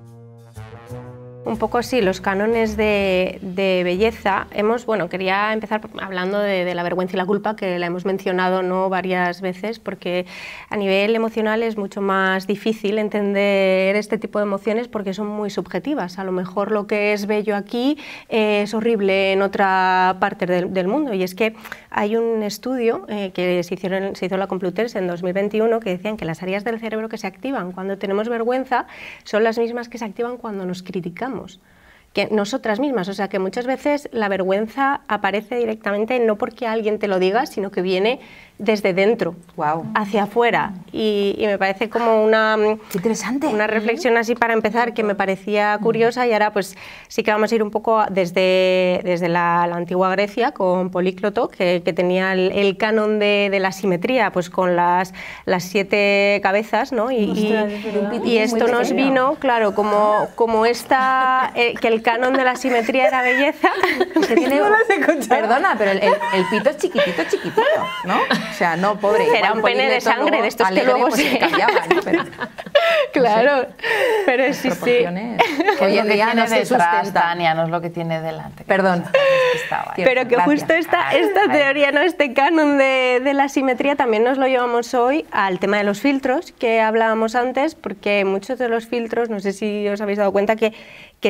Speaker 4: Un poco sí, los cánones de belleza. Quería empezar hablando de la vergüenza y la culpa, que la hemos mencionado, ¿no?, varias veces, porque a nivel emocional es mucho más difícil entender este tipo de emociones porque son muy subjetivas. A lo mejor lo que es bello aquí es horrible en otra parte del mundo. Y es que hay un estudio que se hizo en la Complutense en 2021 que decían que las áreas del cerebro que se activan cuando tenemos vergüenza son las mismas que se activan cuando nos criticamos. Que nosotras mismas, o sea que muchas veces la vergüenza aparece directamente no porque alguien te lo diga, sino que viene desde dentro, hacia afuera, y me parece como una reflexión así para empezar que me parecía curiosa. Y ahora pues sí que vamos a ir un poco desde la antigua Grecia con Polícloto, que tenía el canon de la simetría, pues con las 7 cabezas, ¿no? Y esto nos vino, claro, como que el canon de la simetría era belleza.
Speaker 2: Perdona, pero el pito es chiquitito, ¿no? O sea, no, pobre.
Speaker 4: Era un pene de sangre, de estos que luego se
Speaker 2: cambiaban, ¿no? Pero,
Speaker 4: claro, pero sí.
Speaker 1: Hoy en día no se sustenta, Tania, no es lo que tiene delante.
Speaker 2: Perdón.
Speaker 4: Pero que justo esta teoría, ¿no?, este canon de la simetría también nos lo llevamos hoy al tema de los filtros que hablábamos antes, porque muchos de los filtros, no sé si os habéis dado cuenta que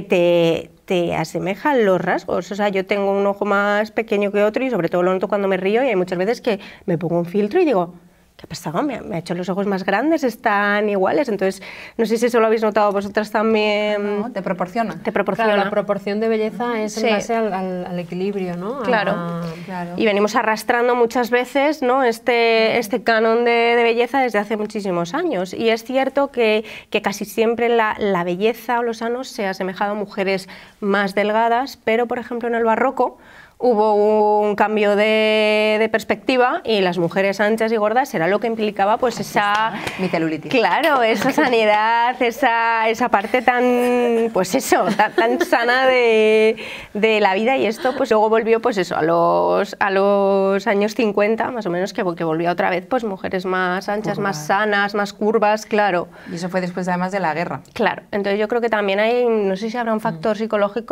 Speaker 4: te asemejan los rasgos. O sea, yo tengo un ojo más pequeño que otro y sobre todo lo noto cuando me río, y hay muchas veces que me pongo un filtro y digo, ¿qué ha pasado? Me ha hecho los ojos más grandes, están iguales. Entonces, no sé si eso lo habéis notado vosotras también.
Speaker 2: No, te proporciona.
Speaker 3: Claro, la proporción de belleza es en base al equilibrio, ¿no?
Speaker 4: Claro. Y venimos arrastrando muchas veces, ¿no?, este canon de belleza desde hace muchísimos años. Y es cierto que casi siempre la belleza o lo sano se ha asemejado a mujeres más delgadas, pero por ejemplo en el barroco hubo un cambio de perspectiva y las mujeres anchas y gordas era lo que implicaba pues esa...
Speaker 2: Mi celulitis.
Speaker 4: Claro, esa sanidad, esa parte tan, pues eso, tan sana de la vida, y esto pues luego volvió pues eso, a los años 50 más o menos, que volvió otra vez pues mujeres más anchas, más sanas, más curvas, claro.
Speaker 2: Y eso fue después además de la guerra.
Speaker 4: Claro, entonces yo creo que también hay, no sé si habrá un factor psicológico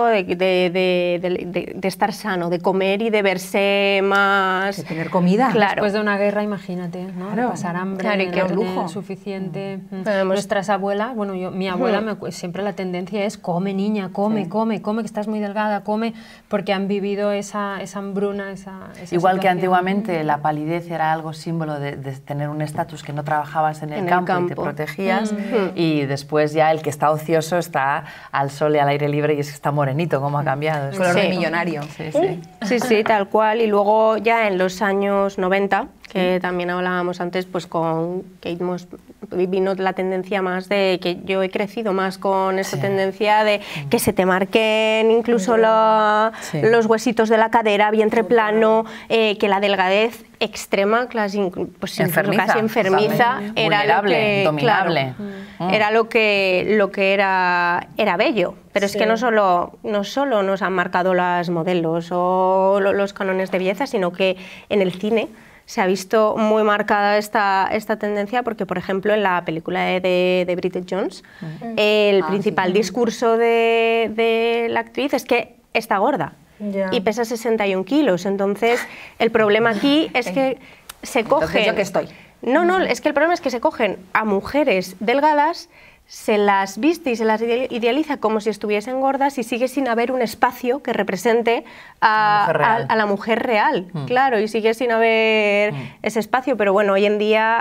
Speaker 4: de estar sano, de comer y de verse más...
Speaker 2: De tener comida.
Speaker 4: Claro.
Speaker 3: Después de una guerra, imagínate, ¿no?
Speaker 2: Claro.
Speaker 3: De pasar hambre,
Speaker 4: Claro, y
Speaker 3: de
Speaker 4: qué
Speaker 3: no tener
Speaker 4: lujo.
Speaker 3: suficiente. Nuestras abuelas, bueno, mi abuela siempre la tendencia es come, niña, come, que estás muy delgada, come, porque han vivido esa hambruna, esa
Speaker 1: Igual que
Speaker 3: situación.
Speaker 1: antiguamente la palidez era algo símbolo de tener un estatus, que no trabajabas en el campo y te protegías, y después ya el que está ocioso está al sol y al aire libre y es que está morenito, cómo ha cambiado.
Speaker 2: Color de millonario.
Speaker 1: Sí, sí.
Speaker 6: Sí, sí, tal cual. Y luego ya en los años 90, que también hablábamos antes, pues con Kate Moss vino la tendencia más de que yo he crecido más con esa tendencia de que se te marquen incluso los huesitos de la cadera, vientre plano, que la delgadez extrema, pues casi enfermiza, era lo que,
Speaker 1: dominable.
Speaker 6: Claro, era lo que era bello. Pero es que no solo nos han marcado las modelos o los cánones de belleza, sino que en el cine se ha visto muy marcada esta tendencia porque, por ejemplo, en la película de Bridget Jones, el principal discurso de la actriz es que está gorda y pesa 61 kilos. Entonces, el problema aquí es que se cogen...
Speaker 2: Entonces, ¿yo qué estoy?
Speaker 6: No, es que el problema es que se cogen a mujeres delgadas, se las viste y se las idealiza como si estuviesen gordas y sigue sin haber un espacio que represente a la mujer real, claro, y sigue sin haber ese espacio, pero bueno, hoy en día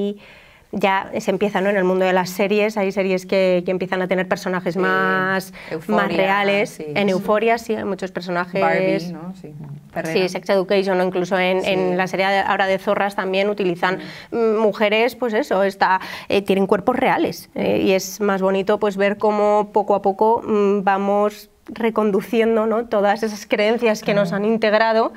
Speaker 6: ya se empieza, ¿no? En el mundo de las series, hay series que empiezan a tener personajes más reales. Sí. En Euphoria sí, hay muchos personajes.
Speaker 2: Barbie, ¿no? Sí.
Speaker 6: Sí, Sex Education, o incluso en la serie ahora de Zorras también utilizan mujeres, pues eso, tienen cuerpos reales. Y es más bonito pues ver cómo poco a poco vamos reconduciendo, ¿no? Todas esas creencias que nos han integrado.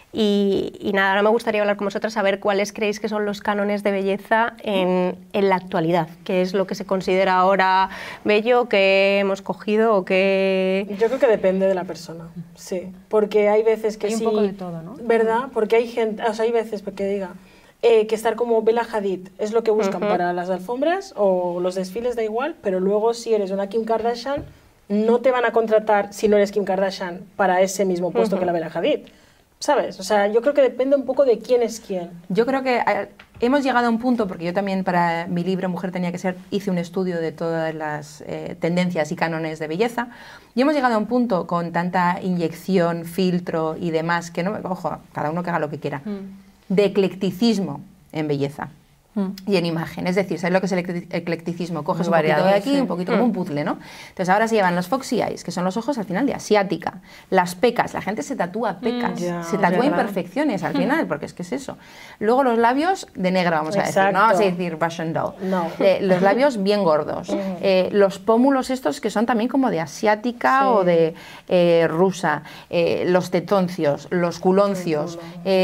Speaker 6: Y nada, ahora me gustaría hablar con vosotras, saber cuáles creéis que son los cánones de belleza en la actualidad, qué es lo que se considera ahora bello, qué hemos cogido o qué...
Speaker 5: Yo creo que depende de la persona, sí, porque hay veces que
Speaker 3: hay
Speaker 5: sí...
Speaker 3: un poco de todo, ¿no?
Speaker 5: ¿Verdad? Porque hay gente, o sea, hay veces que diga que estar como Bella Hadid es lo que buscan para las alfombras o los desfiles, da igual, pero luego si eres una Kim Kardashian, no te van a contratar si no eres Kim Kardashian para ese mismo puesto que la Bella Hadid. ¿Sabes? O sea, yo creo que depende un poco de quién es quién.
Speaker 2: Yo creo que hemos llegado a un punto, porque yo también para mi libro Mujer tenía que ser, hice un estudio de todas las tendencias y cánones de belleza, y hemos llegado a un punto con tanta inyección, filtro y demás, que no, ojo, cada uno que haga lo que quiera, de eclecticismo en belleza. Y en imagen, es decir, ¿sabes lo que es el eclecticismo? Coges un poquito de aquí, un poquito como un puzzle, ¿no? Entonces ahora se llevan los foxy eyes, que son los ojos al final de asiática, las pecas, la gente se tatúa pecas, se tatúa imperfecciones al final, porque es que es eso. Luego los labios de negra, vamos a decir, no vamos a decir Russian doll. No. Los labios bien gordos, los pómulos estos que son también como de asiática o de rusa, los tetoncios, los culoncios,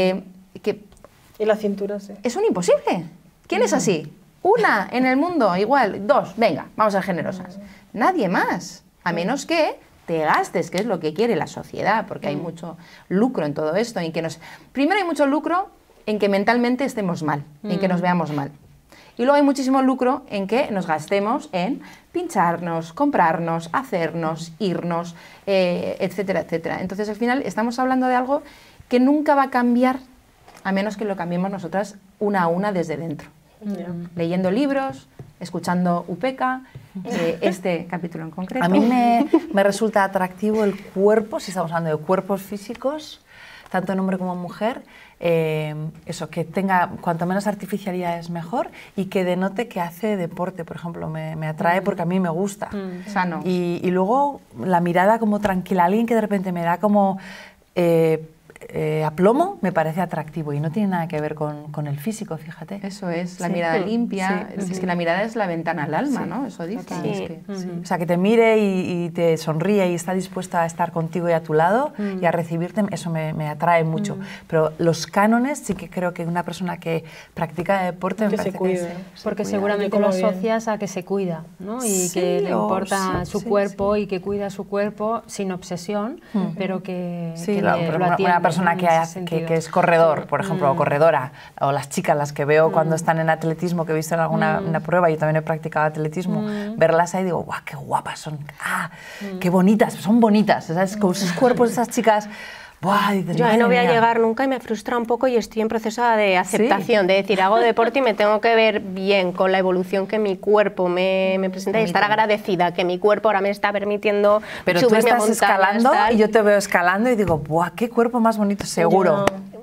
Speaker 5: y la cintura, sí.
Speaker 2: Es un imposible. ¿Quién es así? Una en el mundo, igual, dos, venga, vamos a ser generosas. Nadie más, a menos que te gastes, que es lo que quiere la sociedad, porque hay mucho lucro en todo esto. Primero hay mucho lucro en que mentalmente estemos mal, en que nos veamos mal. Y luego hay muchísimo lucro en que nos gastemos en pincharnos, comprarnos, hacernos, irnos, etcétera, etcétera. Entonces al final estamos hablando de algo que nunca va a cambiar a menos que lo cambiemos nosotras una a una desde dentro. Leyendo libros, escuchando Upeka, este capítulo en concreto.
Speaker 1: A mí me resulta atractivo el cuerpo, si estamos hablando de cuerpos físicos, tanto en hombre como en mujer, eso, que tenga cuanto menos artificialidad es mejor y que denote que hace deporte, por ejemplo, me atrae porque a mí me gusta.
Speaker 2: Sano.
Speaker 1: Y luego la mirada como tranquila, alguien que de repente me da como... aplomo me parece atractivo y no tiene nada que ver con el físico, fíjate.
Speaker 2: Eso es, la mirada limpia, es que la mirada es la ventana al alma, ¿no? Eso dicen.
Speaker 1: O sea, que te mire y te sonríe y está dispuesta a estar contigo y a tu lado y a recibirte, eso me atrae mucho. Pero los cánones sí que creo que una persona que practica deporte me parece que
Speaker 3: porque seguramente lo asocias a que se cuida, ¿no? Y que le importa su cuerpo y que cuida su cuerpo sin obsesión, pero que lo atiende.
Speaker 1: Persona que es corredor, por ejemplo, o corredora, o las chicas, las que veo cuando están en atletismo, que he visto en alguna una prueba, yo también he practicado atletismo, verlas ahí digo, ¡guau, qué guapas son! ¡Ah, qué bonitas! Son bonitas, ¿sabes? Con sus cuerpos, esas chicas... Buah, dices,
Speaker 6: yo no voy a llegar nunca y me frustra un poco y estoy en proceso de aceptación, de decir, hago deporte y me tengo que ver bien con la evolución que mi cuerpo me presenta y estar agradecida que mi cuerpo ahora me está permitiendo
Speaker 1: pero
Speaker 6: subirme
Speaker 1: tú estás escalando y yo te veo escalando y digo, ¡buah, qué cuerpo más bonito! Seguro.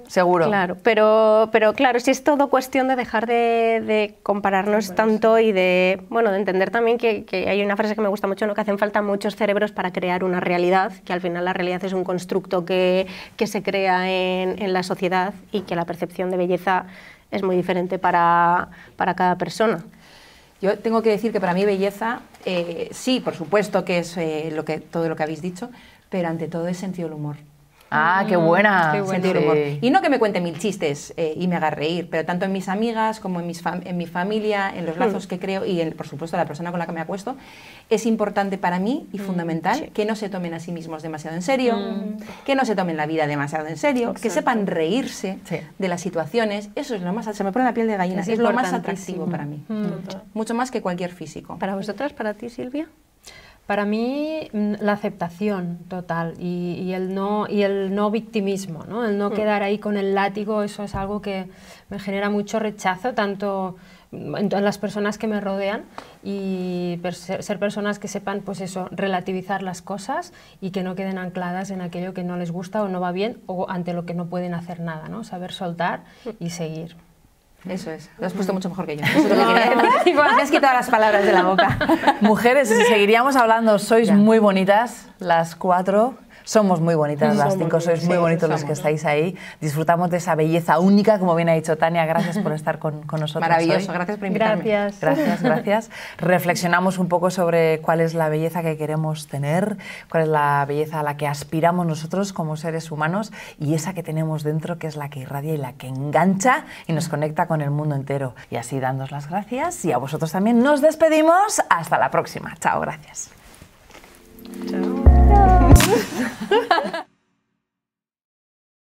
Speaker 1: seguro.
Speaker 4: Claro, pero claro, sí es todo cuestión de dejar de compararnos tanto y de, bueno, de entender también que hay una frase que me gusta mucho, ¿no? Que hacen falta muchos cerebros para crear una realidad, que al final la realidad es un constructo que se crea en la sociedad y que la percepción de belleza es muy diferente para cada persona.
Speaker 2: Yo tengo que decir que para mí belleza, sí, por supuesto que es todo lo que habéis dicho, pero ante todo es sentido del humor.
Speaker 1: Ah, qué buena.
Speaker 3: Qué bueno.
Speaker 2: Sentido del humor. Y no que me cuente 1000 chistes y me haga reír, pero tanto en mis amigas como en mi familia, en los lazos que creo y, por supuesto, la persona con la que me acuesto, es importante para mí y fundamental que no se tomen a sí mismos demasiado en serio, que no se tomen la vida demasiado en serio, que sepan reírse de las situaciones. Eso es lo más, se me pone la piel de gallina, es lo más atractivo para mí. Mucho más que cualquier físico.
Speaker 4: ¿Para vosotras, para ti, Silvia?
Speaker 3: Para mí, la aceptación total y el no victimismo, ¿no? El no quedar ahí con el látigo, eso es algo que me genera mucho rechazo, tanto en las personas que me rodean, y ser personas que sepan, pues eso, relativizar las cosas y que no queden ancladas en aquello que no les gusta o no va bien o ante lo que no pueden hacer nada, ¿no? Saber soltar y seguir.
Speaker 2: Eso es, lo has puesto mucho mejor que yo. Eso es lo que quería decir. Me has quitado las palabras de la boca.
Speaker 1: Mujeres, seguiríamos hablando, sois muy bonitas, las 4. Somos muy bonitas las 5, sois muy bonitos los que estáis ahí. Disfrutamos de esa belleza única, como bien ha dicho Tania. Gracias por estar con nosotros.
Speaker 2: Maravilloso,
Speaker 1: hoy.
Speaker 2: gracias por invitarme.
Speaker 1: Gracias. Reflexionamos un poco sobre cuál es la belleza que queremos tener, cuál es la belleza a la que aspiramos nosotros como seres humanos y esa que tenemos dentro, que es la que irradia y la que engancha y nos conecta con el mundo entero. Y así, dándos las gracias, y a vosotros también nos despedimos. Hasta la próxima. Chao, gracias.
Speaker 4: Chao.